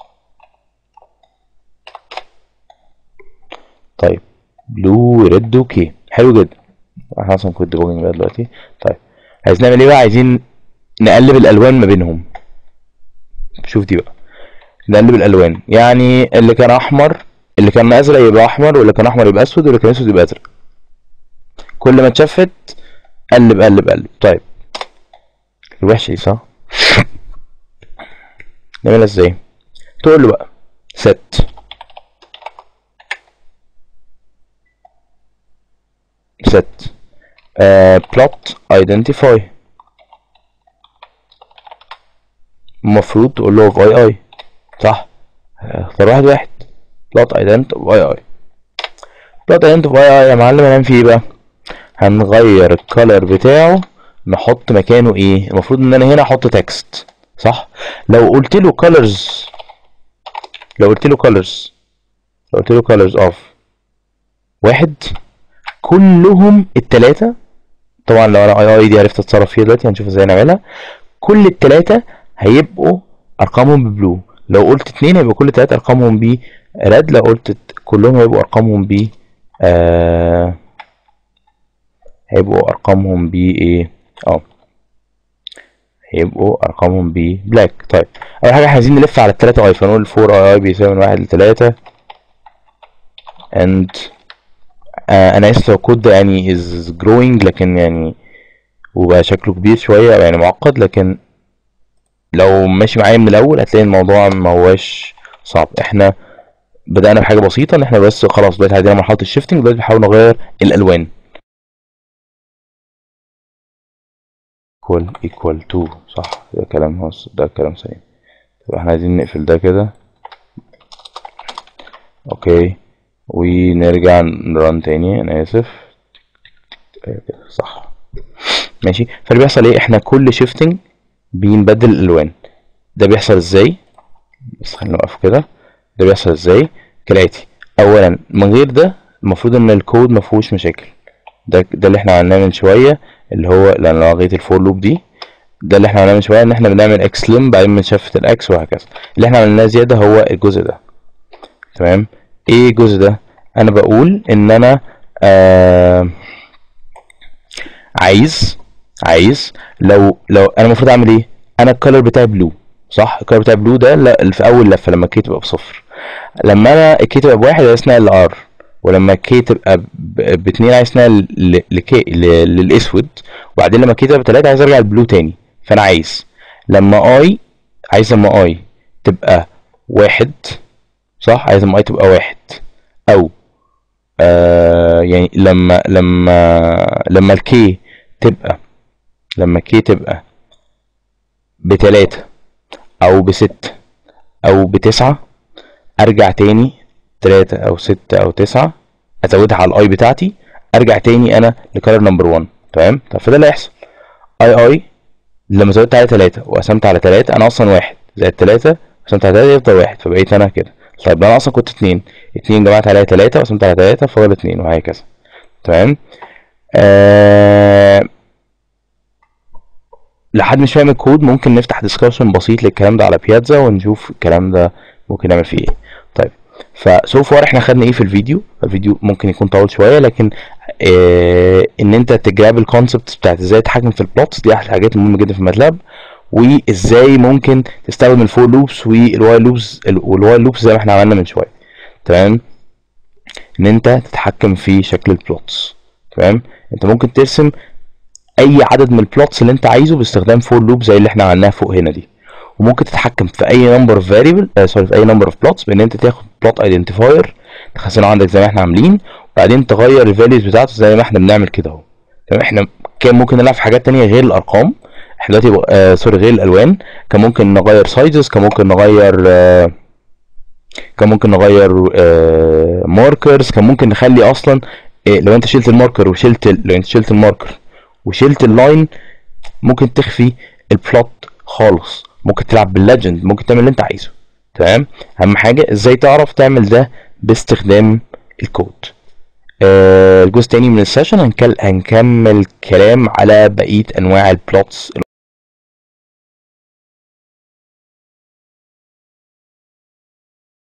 طيب blue red و k حلو جدا، احنا اصلا كنت ديبوجنج بقى دلوقتي. طيب عايزين نعمل ايه بقى؟ عايزين نقلب الالوان ما بينهم. شوف دي بقى، نقلب الالوان، يعني اللي كان احمر، اللي كان ازرق يبقى احمر، واللي كان احمر يبقى اسود، واللي كان اسود يبقى ازرق. كل ما اتشفت قلب قلب قلب. طيب الوحشه دي صح؟ نعملها ازاي؟ تقول له بقى set set uh, plot identify. المفروض تقول له في اي اي صح؟ اختار واحد واحد plot identify اي اي. plot identify اي اي يا معلم هنعمل فيه ايه بقى؟ هنغير الكالر بتاعه، نحط مكانه ايه؟ المفروض ان انا هنا احط تكست صح؟ لو قلت له colors، لو قلت له colors لو قلت له colors of واحد، كلهم التلاتة، طبعا لو انا اي اي دي عرفت اتصرف فيها دلوقتي هنشوف ازاي نعملها، كل التلاتة هيبقوا ارقامهم ببلو. لو قلت اتنين هيبقوا كل التلاتة ارقامهم ب ريد، لو قلت كلهم هيبقوا ارقامهم ب آه هيبقوا ارقامهم ب ايه؟ اه هيبقوا ارقامهم ب بلاك. طيب اول حاجة عايزين نلف على التلاتة اي، فنقول فور اي اي بيساوي من واحد لتلاتة and آه انا اسف لو الكود ده يعني is growing، لكن يعني وبقى شكله كبير شوية يعني معقد، لكن لو ماشي معايا من الاول هتلاقي الموضوع ما هواش صعب. احنا بدأنا بحاجة بسيطة، ان احنا بس خلاص دلوقتي عندنا مرحلة الشيفتنج، دلوقتي بنحاول نغير الالوان. equal equal to صح، ده كلام هص ده كلام سليم. طب احنا عايزين نقفل ده كده اوكي، ونرجع نران تاني، انا اسف صح ماشي. فاللي بيحصل ايه؟ احنا كل شيفتنج بنبدل الالوان. ده بيحصل ازاي؟ بس خلينا نوقف كده. ده بيحصل ازاي؟ كالاتي، اولا من غير ده المفروض ان الكود مفهوش مشاكل. ده ده اللي احنا عملناه من شويه، اللي هو لان لو لغيت الفور لوب دي، ده اللي احنا عملناه من شويه، ان احنا بنعمل اكس لم بعدين بنشفت الاكس وهكذا. اللي احنا عملناه زياده هو الجزء ده. تمام، ايه الجزء ده؟ انا بقول ان انا آه عايز عايز لو لو انا المفروض اعمل ايه؟ انا الكالر بتاعي بلو صح؟ الكالر بتاعي بلو ده اللي في اول لفه لما الكي تبقى بصفر، لما انا الكي تبقى بواحد عايز اسمها الار، ولما الكي تبقى باتنين عايز اسمها لكي للاسود، وبعدين لما الكي تبقى بتلاته عايز ارجع البلو تاني. فانا عايز لما اي عايز لما اي تبقى واحد صح؟ عايز لما اي تبقى واحد، او آه يعني لما لما لما الكي تبقى لما الكي تبقى بتلاتة او بستة او بتسعة، ارجع تاني تلاتة او ستة او تسعة، ازودها على الاي بتاعتي، ارجع تاني انا لكالر نمبر واحد. تمام؟ طب فده اللي هيحصل. اي اي لما زودت على تلاتة وقسمت على تلاتة، انا اصلا واحد زائد تلاتة قسمت على تلاتة يفضل واحد، فبقيت انا كده. طيب انا اصلا كنت اتنين، اتنين جمعت عليها تلاتة وقسمت على تلاتة فضل اتنين وهكذا. تمام؟ آه لحد مش فاهم الكود ممكن نفتح ديسكشن بسيط للكلام ده على بياتزا ونشوف الكلام ده ممكن نعمل فيه ايه. طيب فسو فار احنا خدنا ايه في الفيديو؟ الفيديو ممكن يكون طويل شويه، لكن آه ان انت تجراب الكونسبت بتاعت ازاي تتحكم في البلوتس، دي احد الحاجات المهمه جدا في ماتلاب، وازاي ممكن تستخدم الفور لوبس والوايل لوبس والوايل لوبس زي ما احنا عملنا من شويه. تمام؟ ان انت تتحكم في شكل البلوتس. تمام؟ انت ممكن ترسم اي عدد من البلوتس اللي انت عايزه باستخدام فور لوب زي اللي احنا عملناها فوق هنا دي، وممكن تتحكم في اي نمبر اوف فاريبل آه سوري في اي نمبر اوف بلوتس بان انت تاخد بلوت ايدنتيفاير تخزنه عندك زي ما احنا عاملين، وبعدين تغير الفاليوز بتاعته زي ما احنا بنعمل كده اهو. تمام؟ احنا كان ممكن نلعب في حاجات تانية غير الارقام، احنا دلوقتي آه سوري غير الالوان، كان ممكن نغير سايزز، كان ممكن نغير آه كان ممكن نغير ماركرز، كان ممكن نخلي اصلا آه، لو انت شلت الماركر وشلت ال- لو انت شلت الماركر وشلت اللاين ممكن تخفي البلوت خالص، ممكن تلعب بالليجند، ممكن تعمل اللي انت عايزه. تمام. اهم حاجه ازاي تعرف تعمل ده باستخدام الكود. آه، الجزء التاني من السيشن هنكل... هنكمل كلام على بقيه انواع البلوتس.